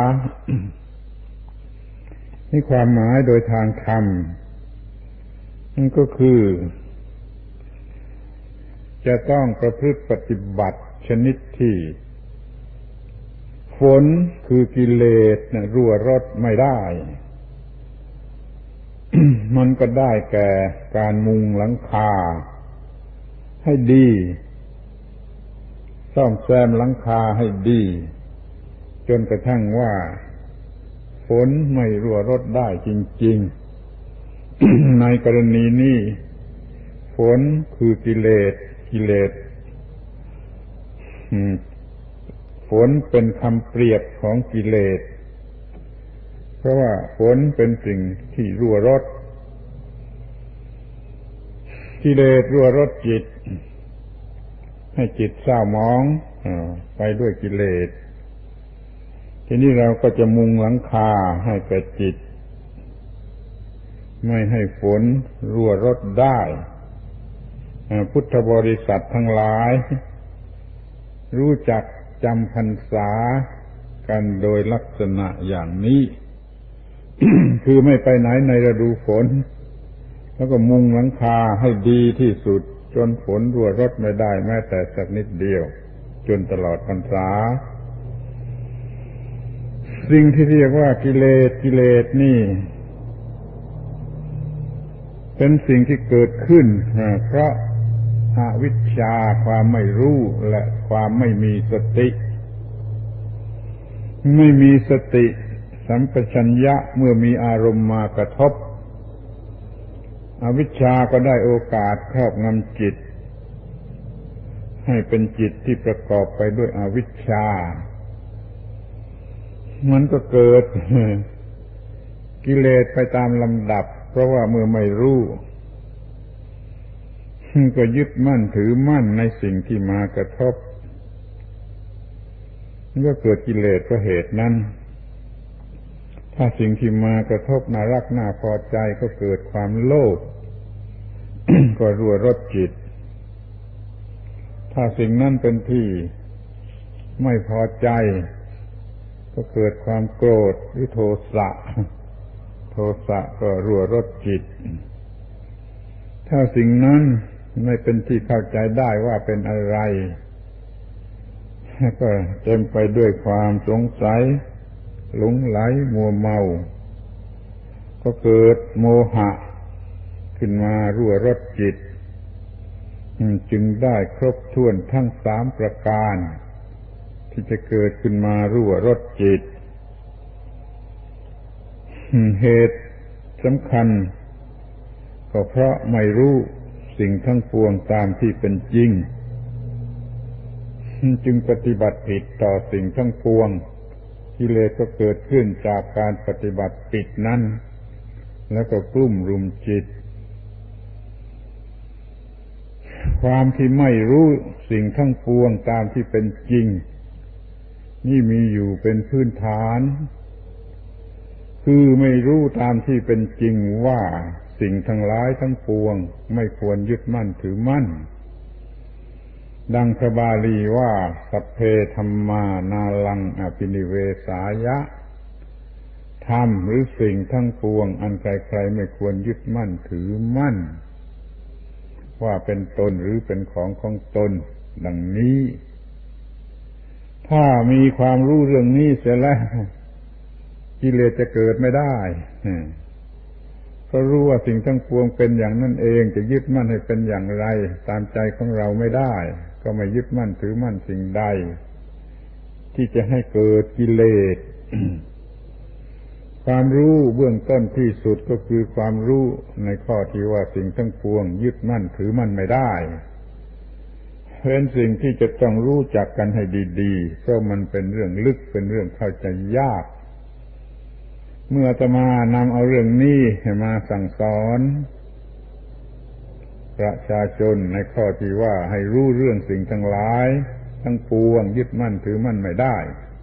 นี่ความหมายโดยทางธรรมนั่นก็คือจะต้องประพฤติปฏิบัติชนิดที่ฝนคือกิเลสนะรั่วรดไม่ได้ มันก็ได้แก่การมุงหลังคาให้ดีซ่อมแซมหลังคาให้ดีจนกระทั่งว่าฝนไม่รั่วรดได้จริงๆ ในกรณีนี้ฝนคือกิเลสกิเลสฝนเป็นคำเปรียบของกิเลสเพราะว่าฝนเป็นสิ่งที่รั่วรดกิเลสรั่วรดจิตให้จิตเศร้าหมองไปด้วยกิเลสทีนี้เราก็จะมุงหลังคาให้แก่จิตไม่ให้ฝนรั่วรดได้พุทธบริษัททั้งหลายรู้จักจำพรรษากันโดยลักษณะอย่างนี้ คือไม่ไปไหนในฤดูฝนแล้วก็มุงหลังคาให้ดีที่สุดจนฝนรั่วรดไม่ได้แม้แต่สักนิดเดียวจนตลอดพรรษาสิ่งที่เรียกว่ากิเลสกิเลสนี่เป็นสิ่งที่เกิดขึ้นเพราะอวิชชาความไม่รู้และความไม่มีสติไม่มีสติสัมปชัญญะเมื่อมีอารมณ์มากระทบอวิชชาก็ได้โอกาสครอบงำจิตให้เป็นจิตที่ประกอบไปด้วยอวิชชามันก็เกิดกิเลสไปตามลำดับเพราะว่าเมื่อไม่รู้ก็ยึดมั่นถือมั่นในสิ่งที่มากระทบมันก็เกิดกิเลสเพราะเหตุนั้นถ้าสิ่งที่มากระทบน่ารักน่าพอใจก็เกิดความโลภ ก็รั่วรดจิตถ้าสิ่งนั้นเป็นที่ไม่พอใจก็เกิดความโกรธหรือโทสะโทสะก็รั่วรดจิตถ้าสิ่งนั้นไม่เป็นที่เข้าใจได้ว่าเป็นอะไรก็เต็มไปด้วยความสงสัยหลงไหลมัวเมาก็เกิดโมหะขึ้นมารั่วรดจิตจึงได้ครบถ้วนทั้งสามประการที่จะเกิดขึ้นมารั่วรดจิตเหตุสำคัญก็เพราะไม่รู้สิ่งทั้งปวงตามที่เป็นจริงจึงปฏิบัติผิดต่อสิ่งทั้งปวงกิเลสก็เกิดขึ้นจากการปฏิบัติผิดนั้นแล้วก็กลุ่มรุมจิตความที่ไม่รู้สิ่งทั้งปวงตามที่เป็นจริงนี่มีอยู่เป็นพื้นฐานคือไม่รู้ตามที่เป็นจริงว่าสิ่งทั้งหลายทั้งปวงไม่ควรยึดมั่นถือมั่นดังพระบาลีว่าสัพเพธัมมานาลังอภินิเวสายะธรรมหรือสิ่งทั้งปวงอันใครๆไม่ควรยึดมั่นถือมั่นว่าเป็นตนหรือเป็นของของตนดังนี้ถ้ามีความรู้เรื่องนี้เสียแล้วกิเลสจะเกิดไม่ได้เพราะรู้ว่าสิ่งทั้งปวงเป็นอย่างนั้นเองจะยึดมั่นให้เป็นอย่างไรตามใจของเราไม่ได้ก็ไม่ยึดมั่นถือมั่นสิ่งใดที่จะให้เกิดกิเลส ความรู้เบื้องต้นที่สุดก็คือความรู้ในข้อที่ว่าสิ่งทั้งปวงยึดมั่นถือมั่นไม่ได้เป็นสิ่งที่จะต้องรู้จักกันให้ดีๆเพราะมันเป็นเรื่องลึกเป็นเรื่องเข้าใจยากเมื่ออาตมานำเอาเรื่องนี้มาสั่งสอนประชาชนในข้อที่ว่าให้รู้เรื่องสิ่งทั้งหลายทั้งปวงยึดมั่นถือมั่นไม่ได้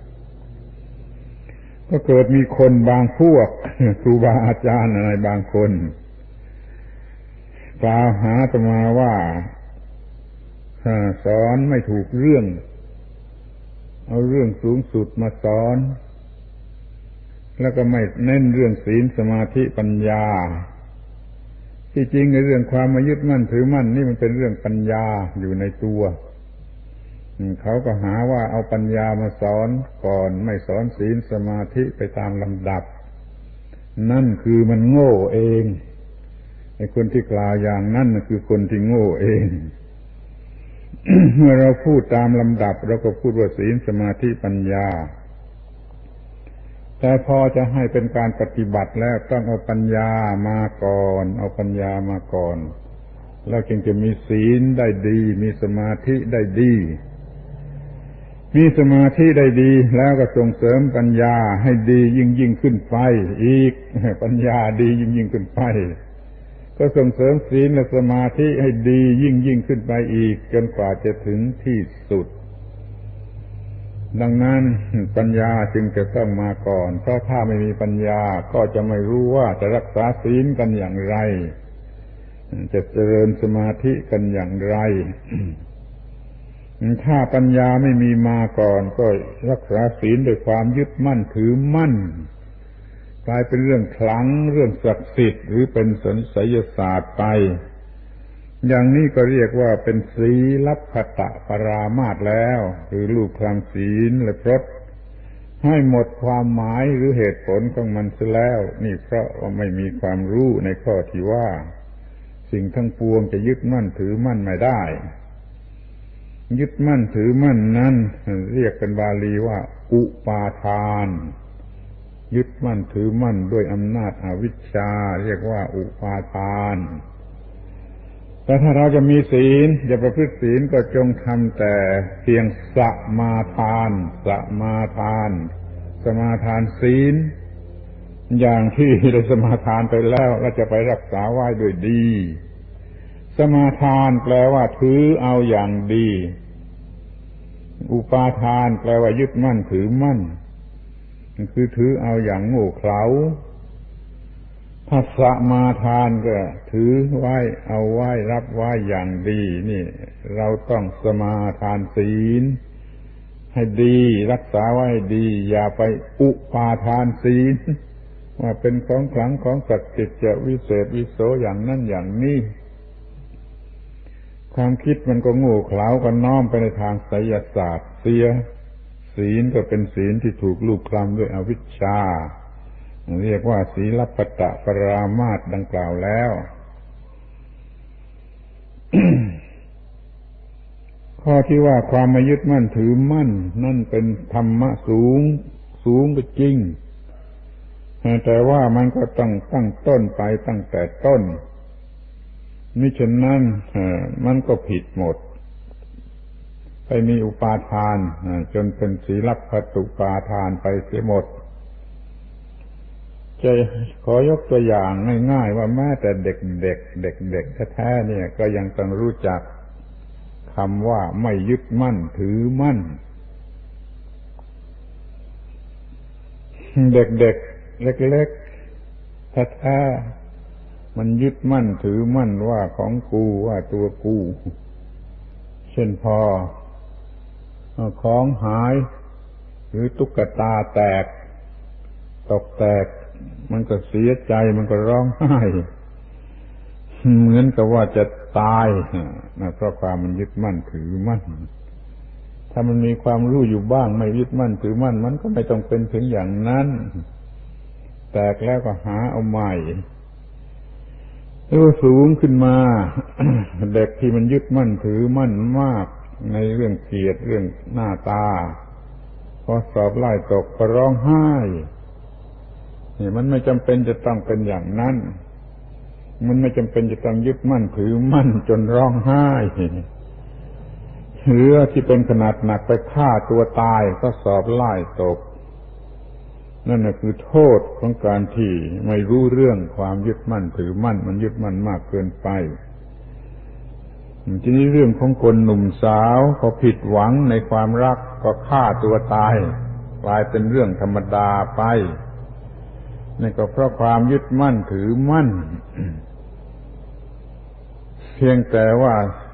ก็เกิดมีคนบางพวกครูบาอาจารย์อะไรบางคนกล่าวหาอาตมาว่าสอนไม่ถูกเรื่องเอาเรื่องสูงสุดมาสอนแล้วก็ไม่เน้นเรื่องศีลสมาธิปัญญาที่จริงในเรื่องความมายึดมั่นถือมั่นนี่มันเป็นเรื่องปัญญาอยู่ในตัวเขาก็หาว่าเอาปัญญามาสอนก่อนไม่สอนศีลสมาธิไปตามลำดับนั่นคือมันโง่เองไอ้คนที่กล่าวอย่างนั้นคือคนที่โง่เอง เมื่อเราพูดตามลำดับเราก็พูดว่าศีลสมาธิปัญญาแต่พอจะให้เป็นการปฏิบัติแล้วต้องเอาปัญญามาก่อนเอาปัญญามาก่อนแล้วจึงจะมีศีลได้ดีมีสมาธิได้ดีมีสมาธิได้ดีแล้วก็ส่งเสริมปัญญาให้ดียิ่งยิ่งขึ้นไปอีกปัญญาดียิ่งยิ่งขึ้นไปก็ส่งเสริมศีลและสมาธิให้ดียิ่งยิ่งขึ้นไปอีกจนกว่าจะถึงที่สุดดังนั้นปัญญาจึงจะต้องมาก่อนเพราะถ้าไม่มีปัญญาก็จะไม่รู้ว่าจะรักษาศีลกันอย่างไรจะเจริญสมาธิกันอย่างไร ถ้าปัญญาไม่มีมาก่อนก็รักษาศีลด้วยความยึดมั่นถือมั่นกลายเป็นเรื่องขลังเรื่องศักดิ์สิทธิ์หรือเป็นไสยศาสตร์ไปอย่างนี้ก็เรียกว่าเป็นศีลัพพตปรามาสแล้วหรือลูกคลำศีลและพรตให้หมดความหมายหรือเหตุผลของมันเสียแล้วนี่เพราะว่าไม่มีความรู้ในข้อที่ว่าสิ่งทั้งปวงจะยึดมั่นถือมั่นไม่ได้ยึดมั่นถือมั่นนั้นเรียกเป็นบาลีว่าอุปาทานยึดมั่นถือมั่นด้วยอำนาจอวิชชาเรียกว่าอุปาทานแต่ถ้าเราจะมีศีลจะประพฤติศีลก็จงทำแต่เพียงสมาทานสมาทานสมาทานศีลอย่างที่ได้สมาทานไปแล้วเราจะไปรักษาไว้ด้วยดีสมาทานแปลว่าถือเอาอย่างดีอุปาทานแปลว่ายึดมั่นถือมั่นคือถือเอาอย่างโง่เขลาถ้าสมาทานก็ถือไว้เอาไว้รับไว้อย่างดีนี่เราต้องสมาทานศีลให้ดีรักษาไว้ดีอย่าไปอุปาทานศีลว่าเป็นของขลังของศักดิ์สิทธิ์จะวิเศษวิโสอย่างนั้นอย่างนี้ความคิดมันก็โง่เขลาก็น้อมไปในทางไสยศาสตร์เสียศีลก็เป็นศีลที่ถูกลูบคลำด้วยอวิชชาเรียกว่าศีลปตะปรามาสดังกล่าวแล้ว ข้อที่ว่าความไม่ยึดมั่นถือมั่นนั่นเป็นธรรมะสูงสูงก็จริงแต่ว่ามันก็ต้องตั้งต้นไปตั้งแต่ต้นมิฉะนั้นมันก็ผิดหมดไปมีอุปาทานจนเป็นศีลพัตุปาทานไปเสียหมดจะขอยกตัวอย่างง่ายๆว่าแม้แต่เด็กๆ เด็กๆแท้ๆเนี่ยก็ยังต้องรู้จักคำว่าไม่ยึดมั่นถือมั่นเด็กๆเล็กๆแท้ๆมันยึดมั่นถือมั่นว่าของกูว่าตัวกูเช่นพอของหายหรือตุ๊กตาแตกตกแตกมันก็เสียใจมันก็ร้องไห้เหมือนกับว่าจะตายนะเพราะความมันยึดมั่นถือมั่นถ้ามันมีความรู้อยู่บ้างไม่ยึดมั่นถือมั่นมันก็ไม่ต้องเป็นถึงอย่างนั้นแตกแล้วก็หาเอาใหม่แล้วสูงขึ้นมา เด็กที่มันยึดมั่นถือมั่นมากในเรื่องเกียรติเรื่องหน้าตาพอสอบไล่ตกก็ร้องไห้นี่มันไม่จำเป็นจะต้องเป็นอย่างนั้นมันไม่จำเป็นจะต้องยึดมั่นถือมั่นจนร้องไห้หรือที่เป็นขนาดหนักไปฆ่าตัวตายก็สอบไล่ตกนั่นน่ะคือโทษของการที่ไม่รู้เรื่องความยึดมั่นถือมั่นมันยึดมั่นมากเกินไปทีนี้เรื่องของคนหนุ่มสาวพอผิดหวังในความรักก็ฆ่าตัวตายกลายเป็นเรื่องธรรมดาไปนี่ก็เพราะความยึดมั่นถือมั่นเพียงแต่ว่า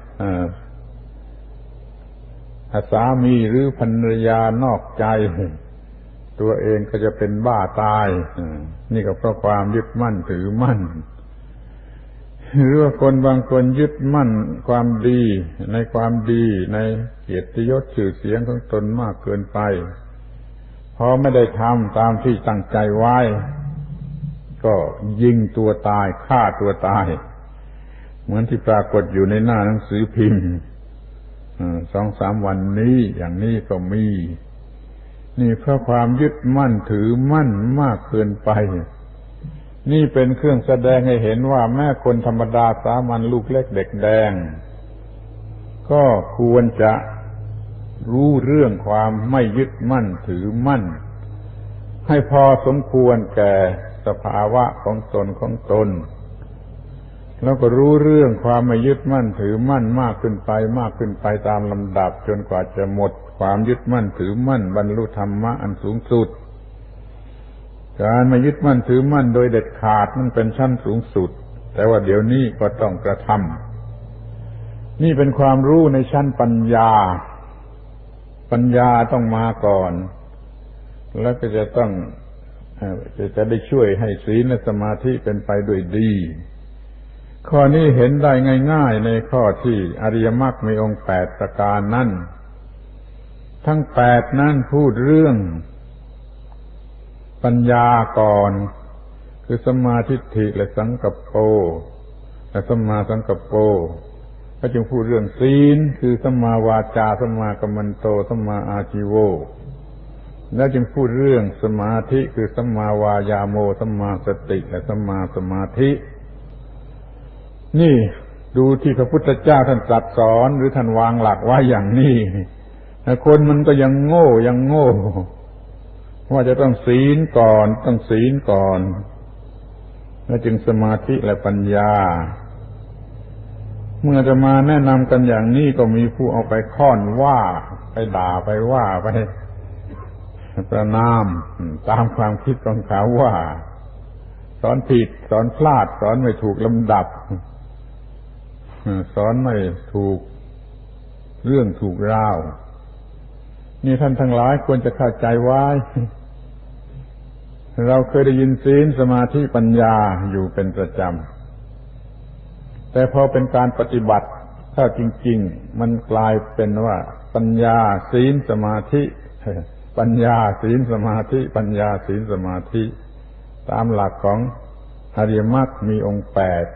สามีหรือภรรยานอกใจตัวเองก็จะเป็นบ้าตายนี่ก็เพราะความยึดมั่นถือมั่นหรือว่าคนบางคนยึดมั่นความดีในความดีในเกียรติยศชื่อเสียงของตนมากเกินไปพอไม่ได้ทำตามที่ตั้งใจไว้ก็ยิงตัวตายฆ่าตัวตายเหมือนที่ปรากฏอยู่ในหน้าหนังสือพิมพ์สองสามวันนี้อย่างนี้ก็มีนี่เพราะความยึดมั่นถือมั่นมากเกินไปนี่เป็นเครื่องแสดงให้เห็นว่าแม้คนธรรมดาสามัญลูกเล็กเด็กแดงก็ควรจะรู้เรื่องความไม่ยึดมั่นถือมั่นให้พอสมควรแก่สภาวะของตนของตนแล้วก็รู้เรื่องความไม่ยึดมั่นถือมั่นมากขึ้นไปมากขึ้นไปตามลำดับจนกว่าจะหมดความยึดมั่นถือมั่นบรรลุธรรมะอันสูงสุดการไม่ยึดมั่นถือมั่นโดยเด็ดขาดนั่นเป็นชั้นสูงสุดแต่ว่าเดี๋ยวนี้ก็ต้องกระทำนี่เป็นความรู้ในชั้นปัญญาปัญญาต้องมาก่อนแล้วก็จะต้องจะได้ช่วยให้ศีลและสมาธิเป็นไปด้วยดีข้อนี้เห็นได้ง่ายๆในข้อที่อริยมรรคมีองค์แปดประการนั้นทั้งแปดนั้นพูดเรื่องปัญญาก่อนคือสัมมาทิฏฐิและสังกัปโปและสัมมาสังกัปโปก็จึงพูดเรื่องศีลคือสัมมาวาจาสัมมากัมมันโตสัมมาอาชีโวแล้วจึงพูดเรื่องสมาธิคือสัมมาวายาโมสัมมาสติและสัมมาสมาธินี่ดูที่พระพุทธเจ้าท่านตรัสสอนหรือท่านวางหลักไว้อย่างนี้แต่คนมันก็ยังโง่ยังโง่ว่าจะต้องศีลก่อนต้องศีลก่อนแล้วจึงสมาธิและปัญญาเมื่อจะมาแนะนำกันอย่างนี้ก็มีผู้เอาไปค้อนว่าไปด่าไปว่าไปประณามตามความคิดของเขาว่าสอนผิดสอนพลาดสอนไม่ถูกลำดับสอนไม่ถูกเรื่องถูกราวนี่ท่านทั้งหลายควรจะเข้าใจไว้เราเคยได้ยินศีลสมาธิปัญญาอยู่เป็นประจำแต่พอเป็นการปฏิบัติถ้าจริงๆมันกลายเป็นว่าปัญญาศีลสมาธิปัญญาศีลสมาธิปัญญาศีลสมาธิตามหลักของอริยมรรคมีองค์แปด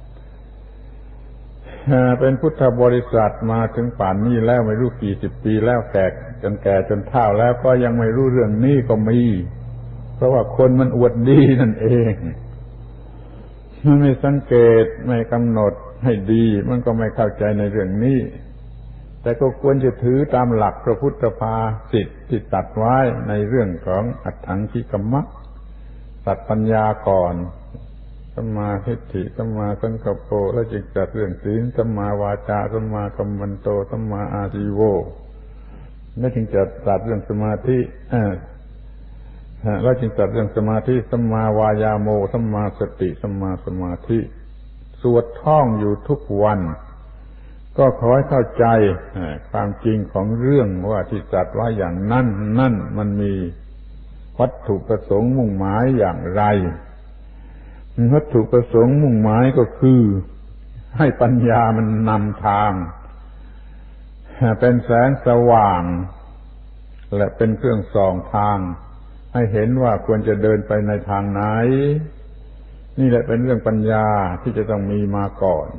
เป็นพุทธบริษัทมาถึงป่านนี้แล้วไม่รู้กี่สิบปีแล้วแก่จนแก่จนเฒ่าแล้วก็ยังไม่รู้เรื่องนี้ก็มีเพราะว่าคนมันอวดดีนั่นเองมันไม่สังเกตไม่กำหนดให้ดีมันก็ไม่เข้าใจในเรื่องนี้แต่ก็ควรจะถือตามหลักพระพุทธภาษิตที่ตรัสไว้ในเรื่องของอัตถังคิกัมมะตัดปัญญาก่อนสัมมาทิฏฐิสัมมาสังกัปโปแล้วจึงจัดเรื่องศีลสัมมาวาจาสัมมากัมมันโตสัมมาอาชีโวแล้วจึงจัดตัดเรื่องสมาธิแล้วจึงตัดเรื่องสมาธิสัมมาวายาโมสัมมาสติสัมมาสมาธิสวดท่องอยู่ทุกวันก็ขอให้เข้าใจความจริงของเรื่องว่าที่ตรัสว่าอย่างนั้นนั่นมันมีวัตถุประสงค์มุ่งหมายอย่างไรวัตถุประสงค์มุ่งหมายก็คือให้ปัญญามันนำทางเป็นแสงสว่างและเป็นเครื่องส่องทางให้เห็นว่าควรจะเดินไปในทางไหนนี่แหละเป็นเรื่องปัญญาที่จะต้องมีมาก่อน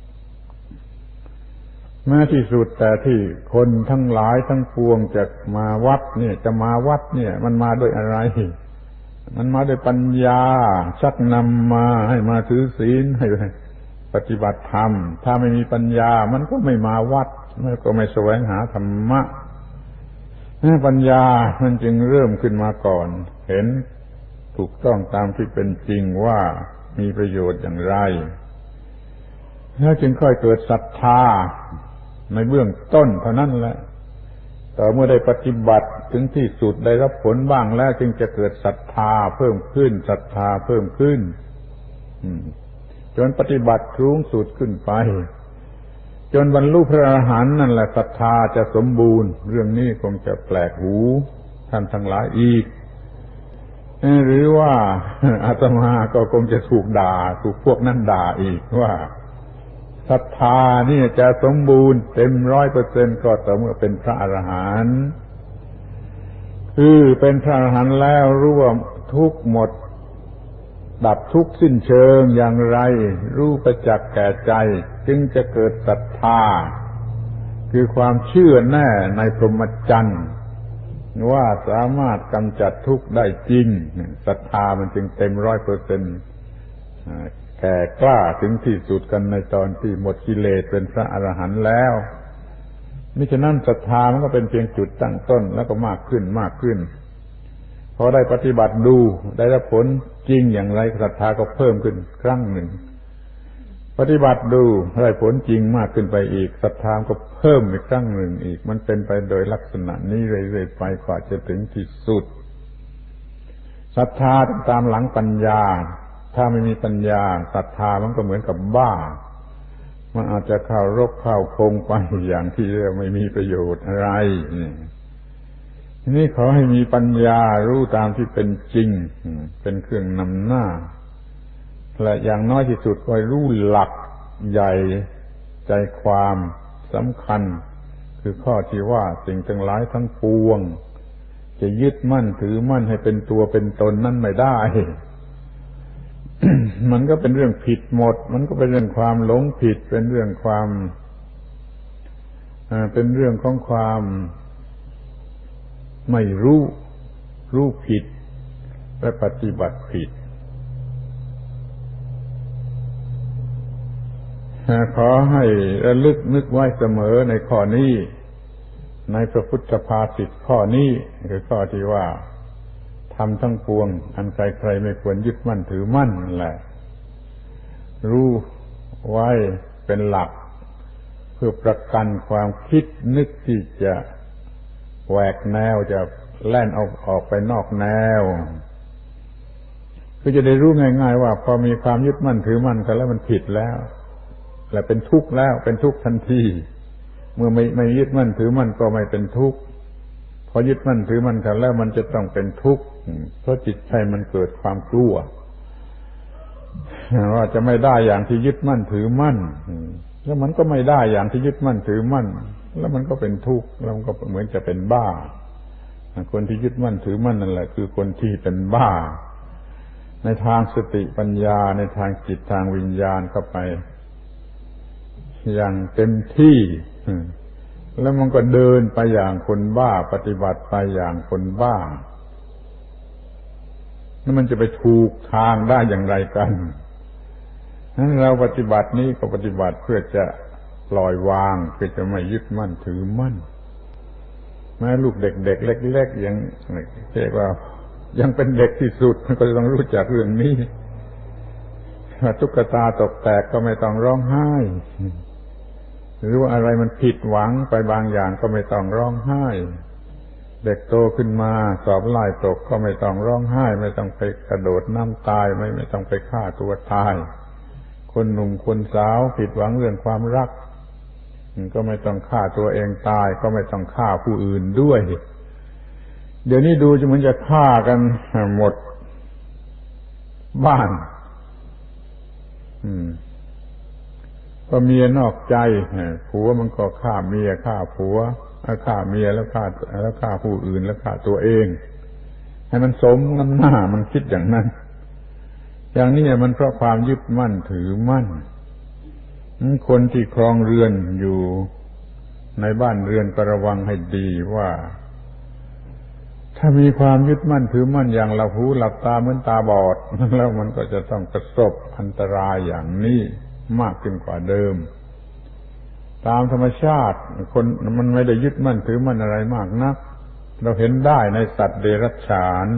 แม้ที่สุดแต่ที่คนทั้งหลายทั้งปวงจะมาวัดเนี่ยจะมาวัดเนี่ยมันมาด้วยอะไรมันมาด้วยปัญญาชักนำมาให้มาถือศีลให้ปฏิบัติธรรมถ้าไม่มีปัญญามันก็ไม่มาวัดมันก็ไม่แสวงหาธรรมะปัญญามันจึงเริ่มขึ้นมาก่อนเห็นถูกต้องตามที่เป็นจริงว่ามีประโยชน์อย่างไรแล้วจึงค่อยเกิดศรัทธาในเบื้องต้นเท่านั้นแหละต่อเมื่อได้ปฏิบัติถึงที่สุดได้รับผลบ้างแล้วจึงจะเกิดศรัทธาเพิ่มขึ้นศรัทธาเพิ่มขึ้นจนปฏิบัติสูงสุดขึ้นไปจนบรรลุพระอรหันต์นั่นแหละศรัทธาจะสมบูรณ์เรื่องนี้คงจะแปลกหูท่านทั้งหลายอีกหรือว่าอาตมาก็คงจะถูกด่าถูกพวกนั้นด่าอีกว่าศรัทธานี่จะสมบูรณ์เต็มร้อยเปอร์เซ็นต์ก็ต่อเมื่อเป็นพระอรหันต์คือเป็นพระอรหันต์แล้วรู้ว่าทุกข์หมดดับทุกข์สิ้นเชิงอย่างไรรู้ประจักษ์แก่ใจจึงจะเกิดศรัทธาคือความเชื่อแน่ในพรหมจรรย์ว่าสามารถกำจัดทุกข์ได้จริงศรัทธามันจึงเต็มร้อยเปอร์เซ็นต์แก่กล้าถึงที่สุดกันในตอนที่หมดกิเลสเป็นพระอรหันต์แล้วมิฉะนั้นศรัทธามันก็เป็นเพียงจุดตั้งต้นแล้วก็มากขึ้นมากขึ้นพอได้ปฏิบัติดูได้รับผลจริงอย่างไรศรัทธาก็เพิ่มขึ้นครั้งหนึ่งปฏิบัติดูได้ผลจริงมากขึ้นไปอีกศรัทธาก็เพิ่มอีกครั้งหนึ่งอีกมันเป็นไปโดยลักษณะนี้เรื่อยๆไปกว่าจะถึงที่สุดศรัทธาตามหลังปัญญาถ้าไม่มีปัญญาศรัทธามันก็เหมือนกับบ้ามันอาจจะเข้ารกเข้าพงไปอย่างที่เรียกไม่มีประโยชน์อะไรนี่ขอให้มีปัญญารู้ตามที่เป็นจริงเป็นเครื่องนำหน้าและอย่างน้อยที่สุดก็ให้รู้หลักใหญ่ใจความสำคัญคือข้อที่ว่าสิ่งทั้งหลายทั้งปวงจะยึดมั่นถือมั่นให้เป็นตัวเป็นตนนั่นไม่ได้ มันก็เป็นเรื่องผิดหมดมันก็เป็นเรื่องความหลงผิดเป็นเรื่องความเป็นเรื่องของความไม่รู้รู้ผิดและปฏิบัติผิดขอให้ระลึกนึกไว้เสมอในข้อนี้ในพระพุทธภาษิตข้อนี้คือข้อที่ว่าทำทั้งปวงอันใครๆไม่ควรยึดมั่นถือมั่นแหละรู้ไว้เป็นหลักเพื่อประกันความคิดนึกที่จะแหวกแนวจะแล่นออกออกไปนอกแนวคือจะได้รู้ง่ายๆว่าพอมีความยึดมั่นถือมั่นกันแล้วมันผิดแล้วและเป็นทุกข์แล้วเป็นทุกข์ทันทีเมื่อไม่ไม่ยึดมั่นถือมั่นก็ไม่เป็นทุกข์พอยึดมั่นถือมั่นกันแล้วมันจะต้องเป็นทุกข์เพราะจิตใจมันเกิดความกลัวว่าจะไม่ได้อย่างที่ยึดมั่นถือมั่นแล้วมันก็ไม่ได้อย่างที่ยึดมั่นถือมั่นแล้วมันก็เป็นทุกข์แล้วมันก็เหมือนจะเป็นบ้าคนที่ยึดมั่นถือมั่นนั่นแหละคือคนที่เป็นบ้าในทางสติปัญญาในทางจิตทางวิญญาณเข้าไปอย่างเต็มที่แล้วมันก็เดินไปอย่างคนบ้าปฏิบัติไปอย่างคนบ้าแล้วมันจะไปถูกทางได้อย่างไรกันนั้นเราปฏิบัตินี้ก็ปฏิบัติเพื่อจะปล่อยวางเพื่อจะไม่ยึดมั่นถือมั่นแม้ลูกเด็กๆเล็กๆยังเรียกว่ายังเป็นเด็กที่สุดมันก็จะต้องรู้จักเรื่องนี้ตุ๊กตาตกแตกก็ไม่ต้องร้องไห้หรือว่าอะไรมันผิดหวังไปบางอย่างก็ไม่ต้องร้องไห้เด็กโตขึ้นมาสอบไล่ตกก็ไม่ต้องร้องไห้ไม่ต้องไปกระโดดน้ำตายไม่ไม่ต้องไปฆ่าตัวตายคนหนุ่มคนสาวผิดหวังเรื่องความรักก็ไม่ต้องฆ่าตัวเองตายก็ไม่ต้องฆ่าผู้อื่นด้วยเดี๋ยวนี้ดูจะเหมือนจะฆ่ากันหมดบ้านอืมก็เมียนอกใจผัวมันก็ฆ่าเมียฆ่าผัวฆ่าเมียแล้วฆ่าแล้วฆ่าผู้อื่นแล้วฆ่าตัวเองให้มันสมน้ำหน้ามันคิดอย่างนั้นอย่างนี้มันเพราะความยึดมั่นถือมั่นคนที่ครองเรือนอยู่ในบ้านเรือนก็ระวังให้ดีว่าถ้ามีความยึดมั่นถือมั่นอย่างหลับหูหลับตาเหมือนตาบอดแล้วมันก็จะต้องประสบอันตรายอย่างนี้มากขึ้นกว่าเดิมตามธรรมชาติคนมันไม่ได้ยึดมั่นถือมั่นอะไรมากนักเราเห็นได้ในสัตว์เดรัจฉาน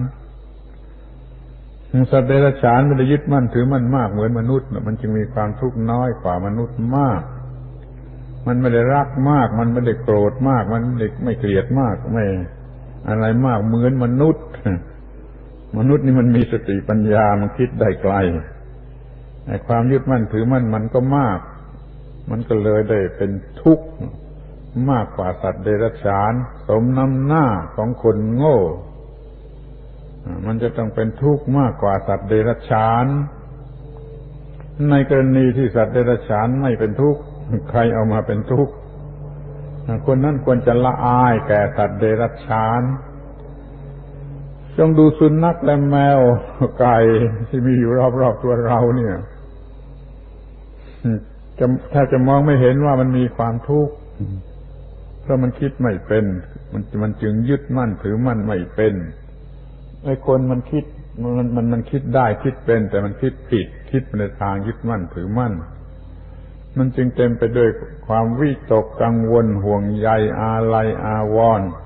สัตว์เดรัจฉานไม่ได้ยึดมั่นถือมั่นมากเหมือนมนุษย์มันจึงมีความทุกข์น้อยกว่ามนุษย์มากมันไม่ได้รักมากมันไม่ได้โกรธมากมันไม่ไม่เกลียดมากไม่อะไรมากเหมือนมนุษย์มนุษย์นี่มันมีสติปัญญามันคิดได้ไกลไอ้ความยึดมั่นถือมั่นมันก็มากมันก็เลยได้เป็นทุกข์มากกว่าสัตว์เดรัจฉานสมน้ำหน้าของคนโง่มันจะต้องเป็นทุกข์มากกว่าสัตว์เดรัจฉานในกรณีที่สัตว์เดรัจฉานไม่เป็นทุกข์ใครเอามาเป็นทุกข์คนนั้นควรจะละอายแก่สัตว์เดรัจฉานจงดูสุนัขและแมวไก่ที่มีอยู่รอบๆตัวเราเนี่ยจะถ้าจะมองไม่เห็นว่ามันมีความทุกข์เพราะมันคิดไม่เป็นมันมันจึงยึดมั่นถือมั่นไม่เป็นไอ้คนมันคิดมันมันมันคิดได้คิดเป็นแต่มันคิดผิดคิดในทางยึดมั่นถือมั่นมันจึงเต็มไปด้วยความวิตกกังวลห่วงใยอาลัยอาวรณ์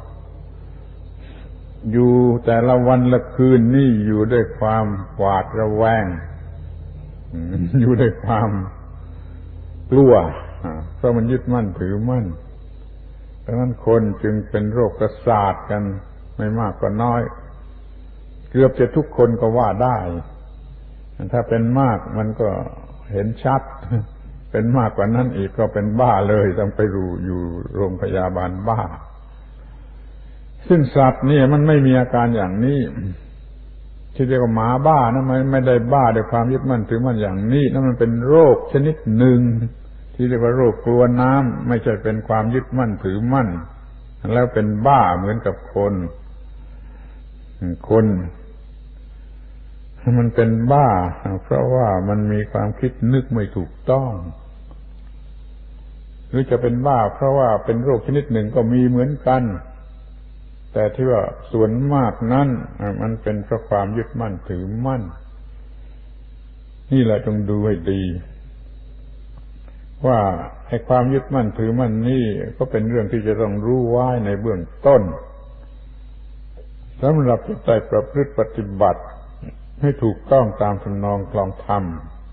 อยู่แต่ละวันละคืนนี่อยู่ด้วยความหวาดระแวงอยู่ด้วยความกลัวเพราะมันยึดมั่นถือมั่นดังนั้นคนจึงเป็นโรคประสาทกันไม่มากก็น้อยเกือบจะทุกคนก็ว่าได้ถ้าเป็นมากมันก็เห็นชัดเป็นมากกว่านั้นอีกก็เป็นบ้าเลยต้องไปอยู่อยู่โรงพยาบาลบ้าซึ่งสัตว์นี่มันไม่มีอาการอย่างนี้ที่เรียกว่าหมาบ้านะมันไม่ได้บ้าด้วยความยึดมั่นถือมั่นอย่างนี้นั่นมันเป็นโรคชนิดหนึ่งที่เรียกว่าโรคกลัวน้ำไม่ใช่เป็นความยึดมั่นถือมั่นแล้วเป็นบ้าเหมือนกับคนคนมันเป็นบ้าเพราะว่ามันมีความคิดนึกไม่ถูกต้องหรือจะเป็นบ้าเพราะว่าเป็นโรคชนิดหนึ่งก็มีเหมือนกันแต่ที่ว่าส่วนมากนั้นมันเป็นเพราะความยึดมั่นถือมั่นนี่แหละต้องดูให้ดีว่าไอ้ความยึดมั่นถือมั่นนี่ก็เป็นเรื่องที่จะต้องรู้ไว้ในเบื้องต้นสำหรับจิตใจประพฤติปฏิบัติให้ถูกต้องตามทำนองคลองธรรม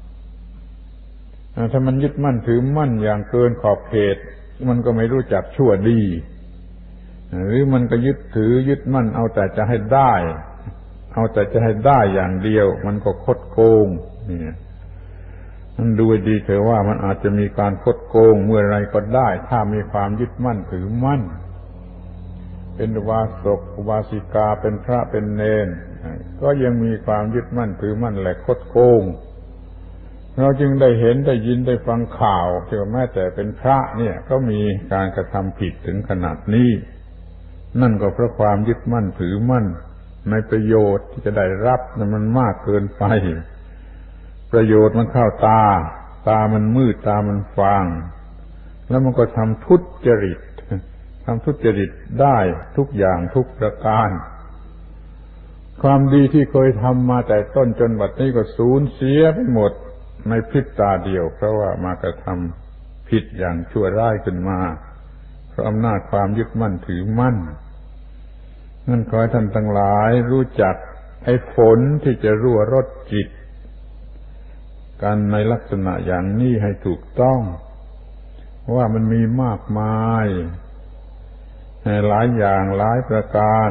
ถ้ามันยึดมั่นถือมั่นอย่างเกินขอบเขตมันก็ไม่รู้จักชั่วดีหรือมันก็ยึดถือยึดมั่นเอาแต่จะให้ได้เอาแต่จะให้ได้อย่างเดียวมันก็คดโกงนี่มันดูดีเถอะว่ามันอาจจะมีการคดโกงเมื่อไรก็ได้ถ้ามีความยึดมั่นถือมั่นเป็นอุบาสกอุบาสิกาเป็นพระเป็นเณรก็ยังมีความยึดมั่นถือมั่นและคดโกงเราจึงได้เห็นได้ยินได้ฟังข่าวที่ว่าแม้แต่เป็นพระเนี่ยก็มีการกระทำผิดถึงขนาดนี้นั่นก็เพราะความยึดมั่นถือมั่นในประโยชน์ที่จะได้รับนั้นมันมากเกินไปประโยชน์มันเข้าตาตามันมืดตามันฟางแล้วมันก็ทำทุจริตทำทุจริตได้ทุกอย่างทุกประการความดีที่เคยทำมาแต่ต้นจนบัดนี้ก็สูญเสียไปหมดในพริบตาเดียวเพราะว่ามากระทำผิดอย่างชั่วร้ายขึ้นมาเพราะอำนาจความยึดมั่นถือมั่นนั่นขอให้ท่านทั้งหลายรู้จักไอ้ฝนที่จะรั่วรดจิตกันในลักษณะอย่างนี้ให้ถูกต้องว่ามันมีมากมายหลายอย่างหลายประการ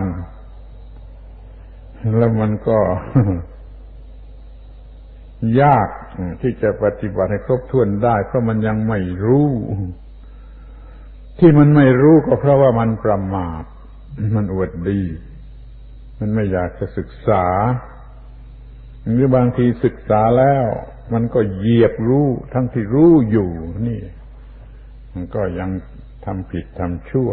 แล้วมันก็ ยากที่จะปฏิบัติให้ครบถ้วนได้เพราะมันยังไม่รู้ที่มันไม่รู้ก็เพราะว่ามันประมาทมันอวดดีมันไม่อยากจะศึกษาหรือบางทีศึกษาแล้วมันก็เหยียบรู้ทั้งที่รู้อยู่นี่มันก็ยังทำผิดทำชั่ว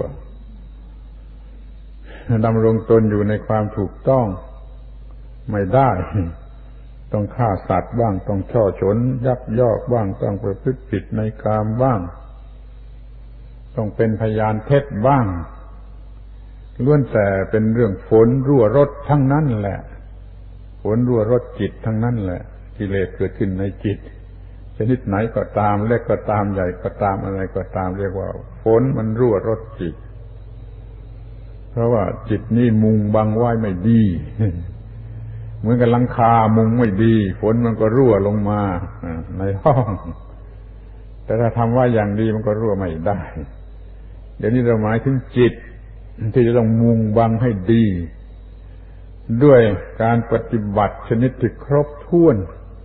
ดำรงตนอยู่ในความถูกต้องไม่ได้ต้องฆ่าสัตว์บ้างต้องช่อฉนยักยอกบ้างต้องประพฤติผิดในกามบ้างต้องเป็นพยานเท็จบ้างล้วนแต่เป็นเรื่องฝนรั่วรดทั้งนั้นแหละฝนรั่วรดจิตทั้งนั้นแหละกิเลสเกิดขึ้นในจิตชนิดไหนก็ตามเล็กก็ตามใหญ่ก็ตามอะไรก็ตามเรียกว่าฝนมันรั่วรดจิตเพราะว่าจิตนี่มุงบังไว้ไม่ดีเหมือนกับหลังคามุงไม่ดีฝนมันก็รั่วลงมาในห้องแต่ถ้าทำไว้อย่างดีมันก็รั่วไม่ได้เดี๋ยวนี้เราหมายถึงจิตที่จะต้องมุงบังให้ดีด้วยการปฏิบัติชนิดที่ครบถ้วน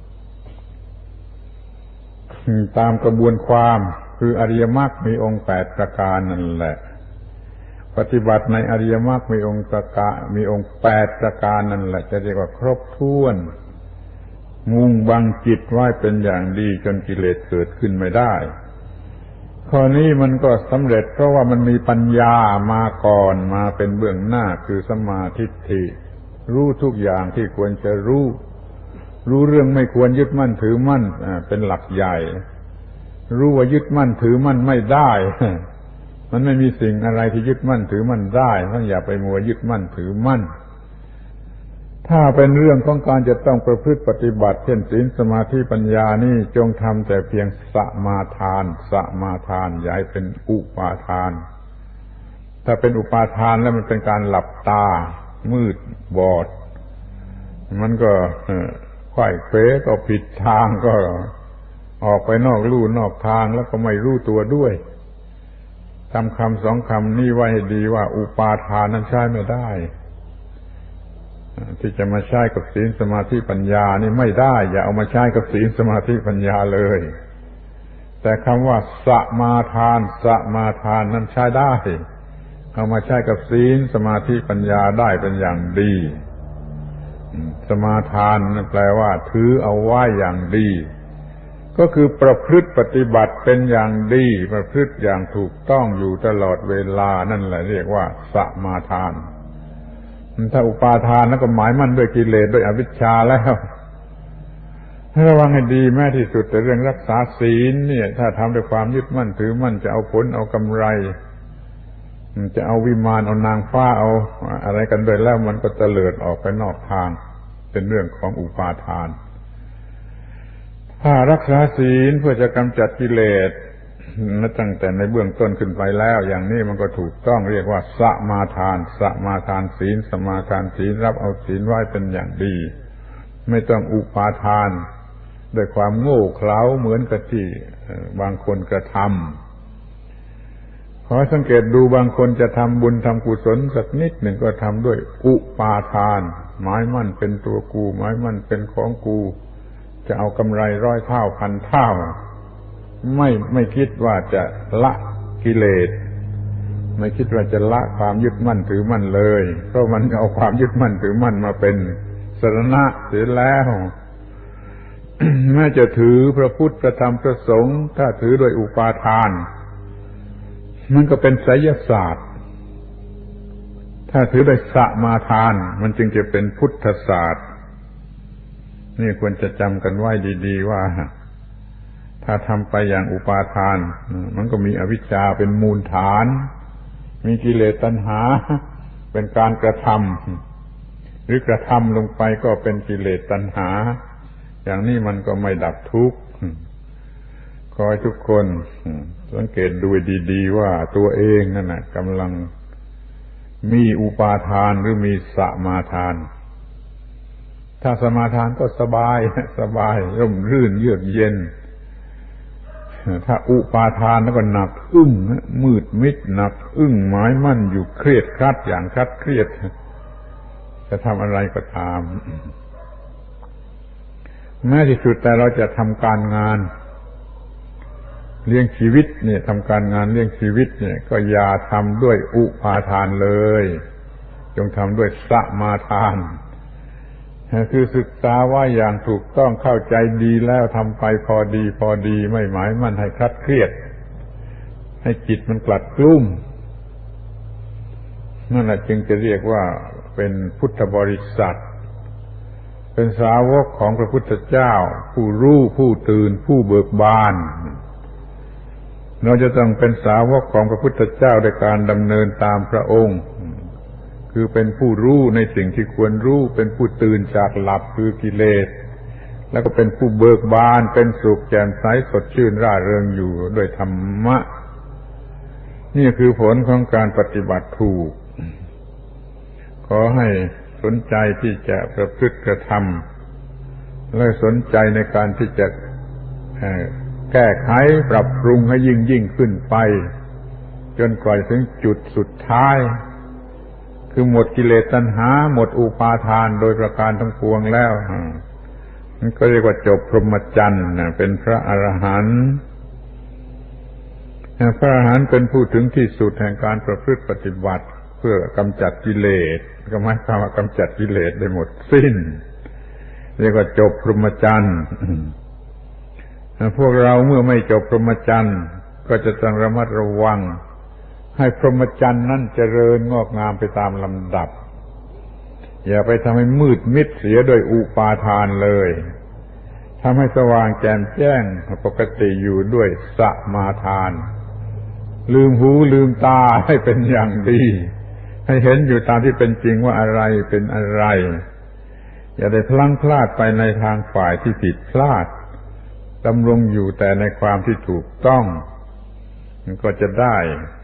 ตามกระบวนความคืออริยมรรคมีองค์แปดประการนั่นแหละปฏิบัติในอริยมรรคมีองค์ประการมีองค์แปดประการนั่นแหละจะเรียกว่าครบถ้วนมุงบังจิตไว้เป็นอย่างดีจนกิเลสเกิดขึ้นไม่ได้ข้อนี้มันก็สำเร็จเพราะว่ามันมีปัญญามาก่อนมาเป็นเบื้องหน้าคือสัมมาทิฏฐิรู้ทุกอย่างที่ควรจะรู้รู้เรื่องไม่ควรยึดมั่นถือมั่นเป็นหลักใหญ่รู้ว่ายึดมั่นถือมั่นไม่ได้มันไม่มีสิ่งอะไรที่ยึดมั่นถือมั่นได้ต้องอย่าไปมัวยึดมั่นถือมั่นถ้าเป็นเรื่องของการจะต้องประพฤติปฏิบัติเช่นศีลสมาธิปัญญานี่จงทำแต่เพียงสมาทานสมาทานอย่าให้เป็นอุปาทานถ้าเป็นอุปาทานแล้วมันเป็นการหลับตามืดบอดมันก็ไขว้เขวก็ผิดทางก็ออกไปนอกลู่นอกทางแล้วก็ไม่รู้ตัวด้วยทำคำสองคำนี้ไว้ให้ดีว่าอุปาทานนั้นใช้ไม่ได้ที่จะมาใช้กับศีลสมาธิปัญญานี่ไม่ได้อย่าเอามาใช้กับศีลสมาธิปัญญาเลยแต่คำว่าสมาทานสมาทานนั้นใช้ได้เอามาใช้กับศีลสมาธิปัญญาได้เป็นอย่างดีสมาทานนั่นแปลว่าถือเอาไว้อย่างดีก็คือประพฤติปฏิบัติเป็นอย่างดีประพฤติอย่างถูกต้องอยู่ตลอดเวลานั่นแหละเรียกว่าสมาทานถ้าอุปาทานแล้วก็หมายมั่นด้วยกิเลสด้วยอวิชชาแล้วให้ระวังให้ดีแม้ที่สุดแต่เรื่องรักษาศีลเนี่ยถ้าทำด้วยความยึดมั่นถือมั่นจะเอาผลเอากำไรจะเอาวิมานเอานางฟ้าเอาอะไรกันไปแล้วมันก็เตลิดออกไปนอกทางเป็นเรื่องของอุปาทานถ้ารักษาศีลเพื่อจะกำจัดกิเลสนับตั้งแต่ในเบื้องต้นขึ้นไปแล้วอย่างนี้มันก็ถูกต้องเรียกว่าสมาทานสมาทานศีลสมาทานศีลรับเอาศีลไว้เป็นอย่างดีไม่ต้องอุปาทานด้วยความโง่เขลาเหมือนกับที่บางคนกระทำขอสังเกตดูบางคนจะทำบุญทำกุศลสักนิดหนึ่งก็ทำด้วยอุปาทานหมายมั่นเป็นตัวกูหมายมั่นเป็นของกูจะเอากำไรร้อยเท่าพันเท่าไม่ไม่คิดว่าจะละกิเลสไม่คิดว่าจะละความยึดมั่นถือมั่นเลยเพราะมันเอาความยึดมั่นถือมั่นมาเป็นสรณะเสียแล้วแม้จะถือพระพุทธพระธรรมพระสงฆ์ถ้าถือโดยอุปาทานมันก็เป็นไสยศาสตร์ถ้าถือโดยสมาทานมันจึงจะเป็นพุทธศาสตร์นี่ควรจะจำกันไว้ดีๆว่าถ้าทำไปอย่างอุปาทานมันก็มีอวิชชาเป็นมูลฐานมีกิเลสตัณหาเป็นการกระทำหรือกระทำลงไปก็เป็นกิเลสตัณหาอย่างนี้มันก็ไม่ดับทุกข์ขอให้ทุกคนสังเกตดูดีๆว่าตัวเองนั่นน่ะกำลังมีอุปาทานหรือมีสมาทานถ้าสมาทานก็สบายสบายร่มรื่นเยือกเย็นถ้าอุปาทานแล้วก็หนักอึ้งมืดมิดหนักอึ้งหมายมั่นอยู่เครียดครัดอย่างครัดเครียดจะทำอะไรก็ตามแม้ที่สุดแต่เราจะทำการงานเลี้ยงชีวิตเนี่ยทำการงานเลี้ยงชีวิตเนี่ยก็อย่าทำด้วยอุปาทานเลยจงทำด้วยสมาทานคือศึกษาว่าอย่างถูกต้องเข้าใจดีแล้วทำไปพอดีพอดีไม่หมายมั่นให้คลัดเครียดให้จิตมันกลัดกลุ้มนั่นแหละจึงจะเรียกว่าเป็นพุทธบริษัทเป็นสาวกของพระพุทธเจ้าผู้รู้ผู้ตื่นผู้เบิกบานเราจะต้องเป็นสาวกของพระพุทธเจ้าในการดำเนินตามพระองค์คือเป็นผู้รู้ในสิ่งที่ควรรู้เป็นผู้ตื่นจากหลับคือกิเลสแล้วก็เป็นผู้เบิกบานเป็นสุขแจ่มใสสดชื่นร่าเริงอยู่ด้วยธรรมะนี่คือผลของการปฏิบัติถูกขอให้สนใจที่จะประพฤติกระทำและสนใจในการที่จะแก้ไขปรับปรุงให้ยิ่งยิ่งขึ้นไปจนกว่าถึงจุดสุดท้ายคือหมดกิเลสตัณหาหมดอุปาทานโดยประการทั้งปวงแล้วมันก็เรียกว่าจบพรหมจรรย์เป็นพระอรหันต์พระอรหันต์เป็นผู้ถึงที่สุดแห่งการประพฤติปฏิบัติเพื่อกำจัดกิเลสก็หมายความว่ากำจัดกิเลสได้หมดสิ้นเรียกว่าจบพรหมจรรย์พวกเราเมื่อไม่จบพรหมจรรย์ก็จะต้องระมัดระวังให้พรหมจรรย์นั้นเจริญงอกงามไปตามลำดับอย่าไปทำให้มืดมิดเสียโดยอุปาทานเลยทำให้สว่างแจ่มแจ้งปกติอยู่ด้วยสมาทานลืมหูลืมตาให้เป็นอย่างดีให้เห็นอยู่ตามที่เป็นจริงว่าอะไรเป็นอะไรอย่าได้พลั้งพลาดไปในทางฝ่ายที่ผิดพลาดดำรงอยู่แต่ในความที่ถูกต้องมันก็จะได้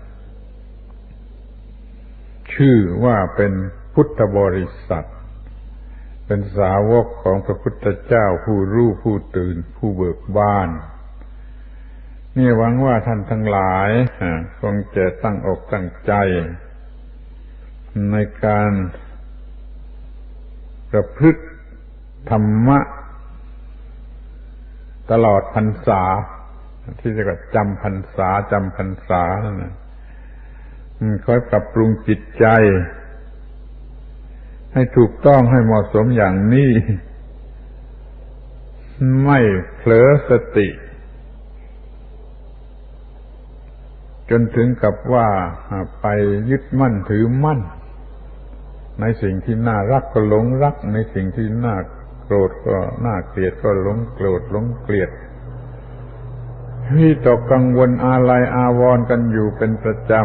ชื่อว่าเป็นพุทธบริษัทเป็นสาวกของพระพุทธเจ้าผู้รู้ผู้ตื่นผู้เบิกบานนี่หวังว่าท่านทั้งหลายคงจะตั้งอกตั้งใจในการประพฤติธรรมะตลอดพรรษาที่เรียกว่าจำพรรษาจำพรรษานั่นนะคอยปรับปรุงจิตใจให้ถูกต้องให้เหมาะสมอย่างนี้ไม่เผลอสติจนถึงกับว่าไปยึดมั่นถือมั่นในสิ่งที่น่ารักก็หลงรักในสิ่งที่น่าโกรธก็น่าเกลียดก็หลงโกรธหลงเกลียดวิตกกังวลอาลัยอาวรณ์กันอยู่เป็นประจำ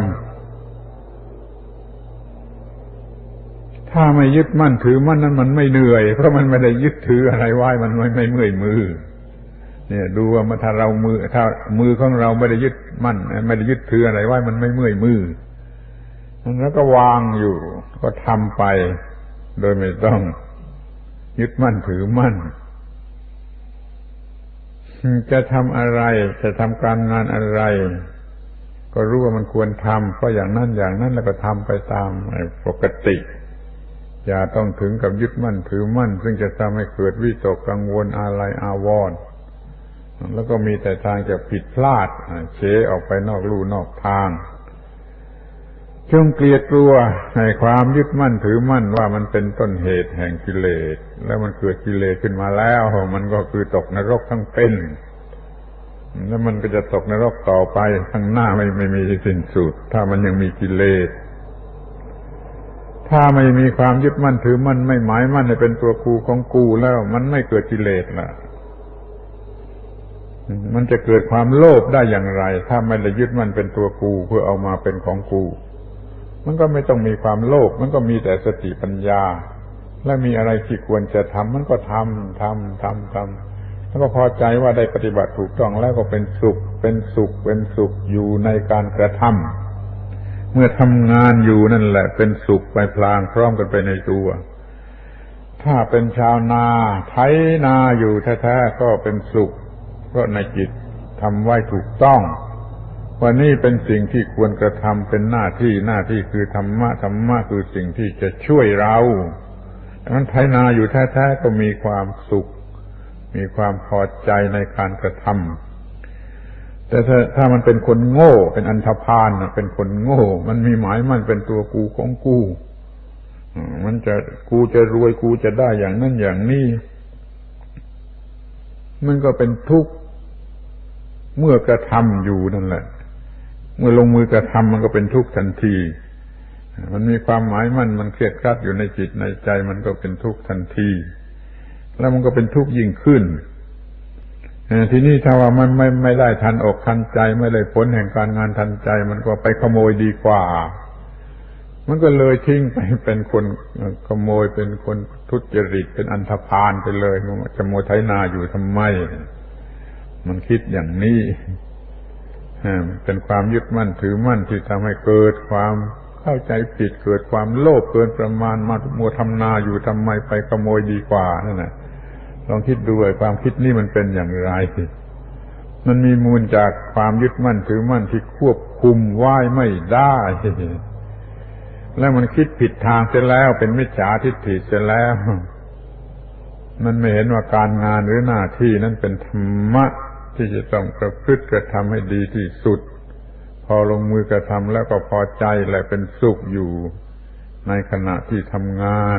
ถ้าไม่ยึดมั่นถือมั่นนั้นมันไม่เหนื่อยเพราะมันไม่ได้ยึดถืออะไรไว้มันไม่ไม่เมื่อยมือเนี่ยดูว่าถ้าเรามือถ้ามือของเราไม่ได้ยึดมั่นไม่ได้ยึดถืออะไรไว้มันไม่เมื่อยมือแล้วก็วางอยู่ก็ทำไปโดยไม่ต้องยึดมั่นถือมั่นจะทำอะไรจะทำการงานอะไรก็รู้ว่ามันควรทำเพราะอย่างนั้นอย่างนั้นแล้วก็ทำไปตามปกติอย่าต้องถึงกับยึดมั่นถือมั่นซึ่งจะทำให้เกิดวิตกกังวลอาลัยอาวรณ์แล้วก็มีแต่ทางจะผิดพลาดเฉออกไปนอกลู่นอกทางจงเกลียดกลัวในความยึดมั่นถือมั่นว่ามันเป็นต้นเหตุแห่งกิเลสแล้วมันเกิดกิเลสขึ้นมาแล้วมันก็คือตกนรกทั้งเป็นแล้วมันก็จะตกนรกต่อไปข้างหน้าไม่ไม่มีสิ้นสุดถ้ามันยังมีกิเลสถ้าไม่มีความยึดมั่นถือมั่นไม่หมายมั่นให้เป็นตัวกูของกูแล้วมันไม่เกิดกิเลสล่ะมันจะเกิดความโลภได้อย่างไรถ้าไม่ได้ยึดมั่นเป็นตัวกูเพื่อเอามาเป็นของกูมันก็ไม่ต้องมีความโลภมันก็มีแต่สติปัญญาและมีอะไรที่ควรจะทำมันก็ทำทำทำทำแล้วก็พอใจว่าได้ปฏิบัติถูกต้องแล้วก็เป็นสุขเป็นสุขเป็นสุขอยู่ในการกระทำเมื่อทำงานอยู่นั่นแหละเป็นสุขไปพลางพร้อมกันไปในตัวถ้าเป็นชาวนาไถนาอยู่แท้ๆก็เป็นสุขเพราะในจิตทำไว้ถูกต้องว่านี่เป็นสิ่งที่ควรกระทำเป็นหน้าที่หน้าที่คือธรรมะธรรมะคือสิ่งที่จะช่วยเราดังนั้นไถนาอยู่แท้ๆก็มีความสุขมีความพอใจในการกระทำแต่ถ้าถ้ามันเป็นคนโง่เป็นอันธพาลเป็นคนโง่มันมีหมายมั่นเป็นตัวกูของกูมันจะกูจะรวยกูจะได้อย่างนั้นอย่างนี้มันก็เป็นทุกข์เมื่อกระทำอยู่นั่นแหละเมื่อลงมือกระทำมันก็เป็นทุกข์ทันทีมันมีความหมายมั่นมันเครียดครัดอยู่ในจิตในใจมันก็เป็นทุกข์ทันทีแล้วมันก็เป็นทุกข์ยิ่งขึ้นทีนี้ถ้าว่ามันไม่ไม่ได้ทันอกทันใจไม่ได้ผลแห่งการงานทันใจมันก็ไปขโมยดีกว่ามันก็เลยทิ้งไปเป็นคนขโมยเป็นคนทุจริตเป็นอันธพาลไปเลยจะโมไถนาอยู่ทำไมมันคิดอย่างนี้เป็นความยึดมั่นถือมั่นที่ทำให้เกิดความเข้าใจผิดเกิดความโลภเกินประมาณมาโมทำนาอยู่ทำไมไปขโมยดีกว่านั่นน่ะลองคิดดูไอ้ความคิดนี้มันเป็นอย่างไรมันมีมูลจากความยึดมั่นถือมั่นที่ควบคุมไว้ไม่ได้แล้วมันคิดผิดทางเสียแล้วเป็นมิจฉาทิฏฐิเสียแล้วมันไม่เห็นว่าการงานหรือหน้าที่นั้นเป็นธรรมะที่จะต้องประพฤติกระทำให้ดีที่สุดพอลงมือกระทำแล้วก็พอใจและเป็นสุขอยู่ในขณะที่ทำงาน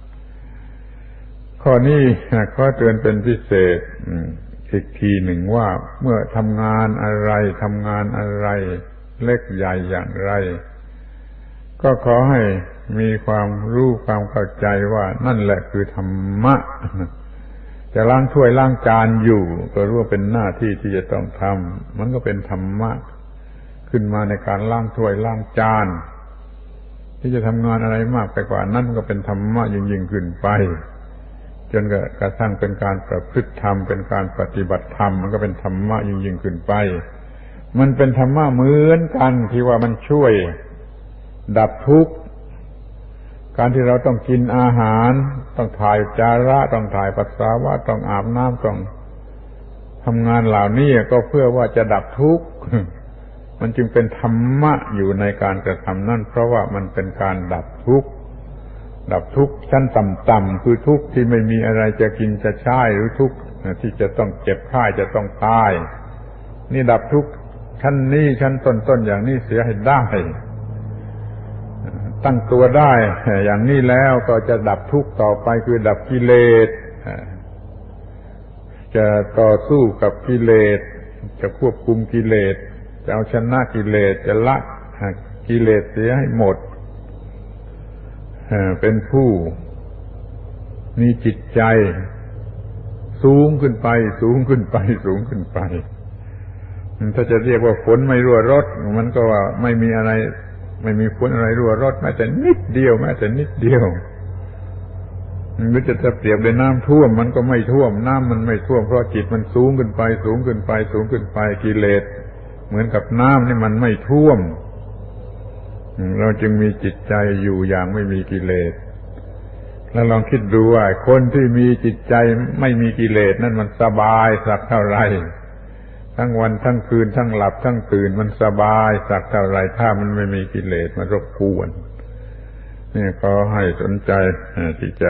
ข้อนี้ขอเตือนเป็นพิเศษอีกทีหนึ่งว่าเมื่อทำงานอะไรทำงานอะไรเล็กใหญ่อย่างไรก็ขอให้มีความรู้ความเข้าใจว่านั่นแหละคือธรรมะจะล้างถ้วยล้างจานอยู่ก็รู้ว่าเป็นหน้าที่ที่จะต้องทำมันก็เป็นธรรมะขึ้นมาในการล้างถ้วยล้างจานที่จะทำงานอะไรมากไปกว่านั้นก็เป็นธรรมะยิ่งยิ่งขึ้นไปจนกระทั่งเป็นการประพฤติธรรมเป็นการปฏิบัติธรรมมันก็เป็นธรรมะยิ่งยิ่งขึ้นไปมันเป็นธรรมะเหมือนกันที่ว่ามันช่วยดับทุกข์การที่เราต้องกินอาหารต้องถ่ายจาระต้องถ่ายปัสสาวะต้องอาบน้ำต้องทำงานเหล่านี้ก็เพื่อว่าจะดับทุกข์มันจึงเป็นธรรมะอยู่ในการกระทำนั่นเพราะว่ามันเป็นการดับทุกข์ดับทุกข์ชั้นต่ำๆคือทุกข์ที่ไม่มีอะไรจะกินจะใช้หรือทุกข์ที่จะต้องเจ็บไข้จะต้องตายนี่ดับทุกข์ชั้นนี้ชั้นต้นๆอย่างนี้เสียให้ได้ตั้งตัวได้อย่างนี้แล้วก็จะดับทุกข์ต่อไปคือดับกิเลสจะต่อสู้กับกิเลสจะควบคุมกิเลสจะเอาชนะกิเลสจะละกิเลสเสียให้หมดเป็นผู้มีจิตใจสูงขึ้นไปสูงขึ้นไปสูงขึ้นไปถ้าจะเรียกว่าฝนไม่รั่วรดมันก็ว่าไม่มีอะไรไม่มีฝนอะไรรั่วรดแม้แต่นิดเดียวแม้แต่นิดเดียวหรือจะจะเปรียบในน้ำท่วมมันก็ไม่ท่วมน้ำมันไม่ท่วมเพราะจิตมันสูงขึ้นไปสูงขึ้นไปสูงขึ้นไปกิเลสเหมือนกับน้ำนี่มันไม่ท่วมเราจึงมีจิตใจอยู่อย่างไม่มีกิเลสแล้วลองคิดดูว่าคนที่มีจิตใจไม่มีกิเลสนั่นมันสบายสักเท่าไหร่ทั้งวันทั้งคืนทั้งหลับทั้งตื่นมันสบายสักเท่าไรถ้ามันไม่มีกิเลสมารบกวนนี่ขอให้สนใจที่จะ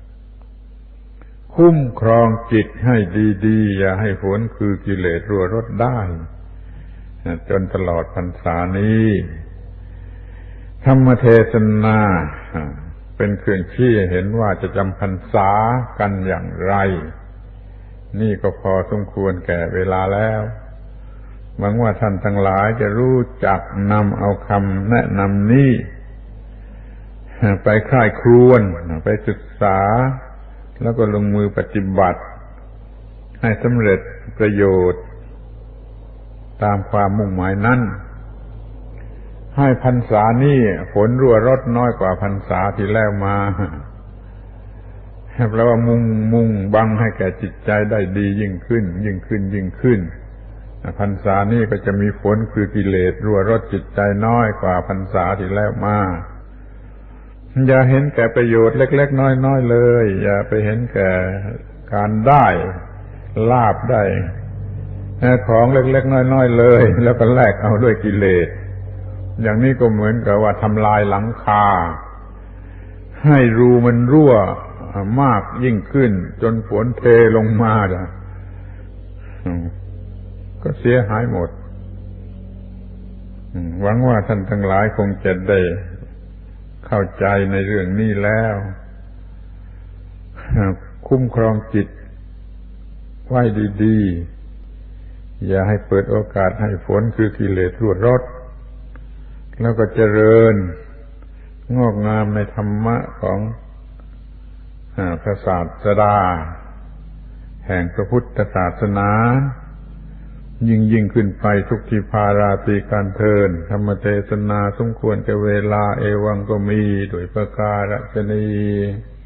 คุ้มครองจิตให้ดีๆอย่าให้ฝนคือกิเลสรั่วรดได้จนตลอดพรรษานี้ธรรมเทศนาเป็นเครื่องชี้เห็นว่าจะจำพรรษากันอย่างไรนี่ก็พอสมควรแก่เวลาแล้วหวังว่าท่านทั้งหลายจะรู้จักนำเอาคำแนะนำนี้ไปคร่ายครวญไปศึกษาแล้วก็ลงมือปฏิบัติให้สำเร็จประโยชน์ตามความมุ่งหมายนั้นให้พรรษานี้ฝนรั่วรดน้อยกว่าพรรษาที่แล้วมาแปลว่ามุงมุงบังให้แก่จิตใจได้ดียิ่งขึ้นยิ่งขึ้นยิ่งขึ้นพรรษานี้ก็จะมีฝนคือกิเลสรั่วรดจิตใจน้อยกว่าพรรษาที่แล้วมาอย่าเห็นแก่ประโยชน์เล็กๆน้อยๆเลยอย่าไปเห็นแก่การได้ลาภได้ของเล็กๆน้อยๆเลยแล้วก็แลกเอาด้วยกิเลสอย่างนี้ก็เหมือนกับว่าทำลายหลังคาให้รูมันรั่วมากยิ่งขึ้นจนฝนเทลงมาจ้ะก็เสียหายหมดหวังว่าท่านทั้งหลายคงจะได้เข้าใจในเรื่องนี้แล้วคุ้มครองจิตไว้ดีๆอย่าให้เปิดโอกาสให้ฝนคือกิเลสรั่วรดแล้วก็เจริญงอกงามในธรรมะของพระศาสดาแห่งพระพุทธศาสนายิ่งยิ่งขึ้นไปทุกทิพาราตรีการเทินธรรมเทศนาสมควรแก่เวลาเอวังก็มีโดยประการฉะนี้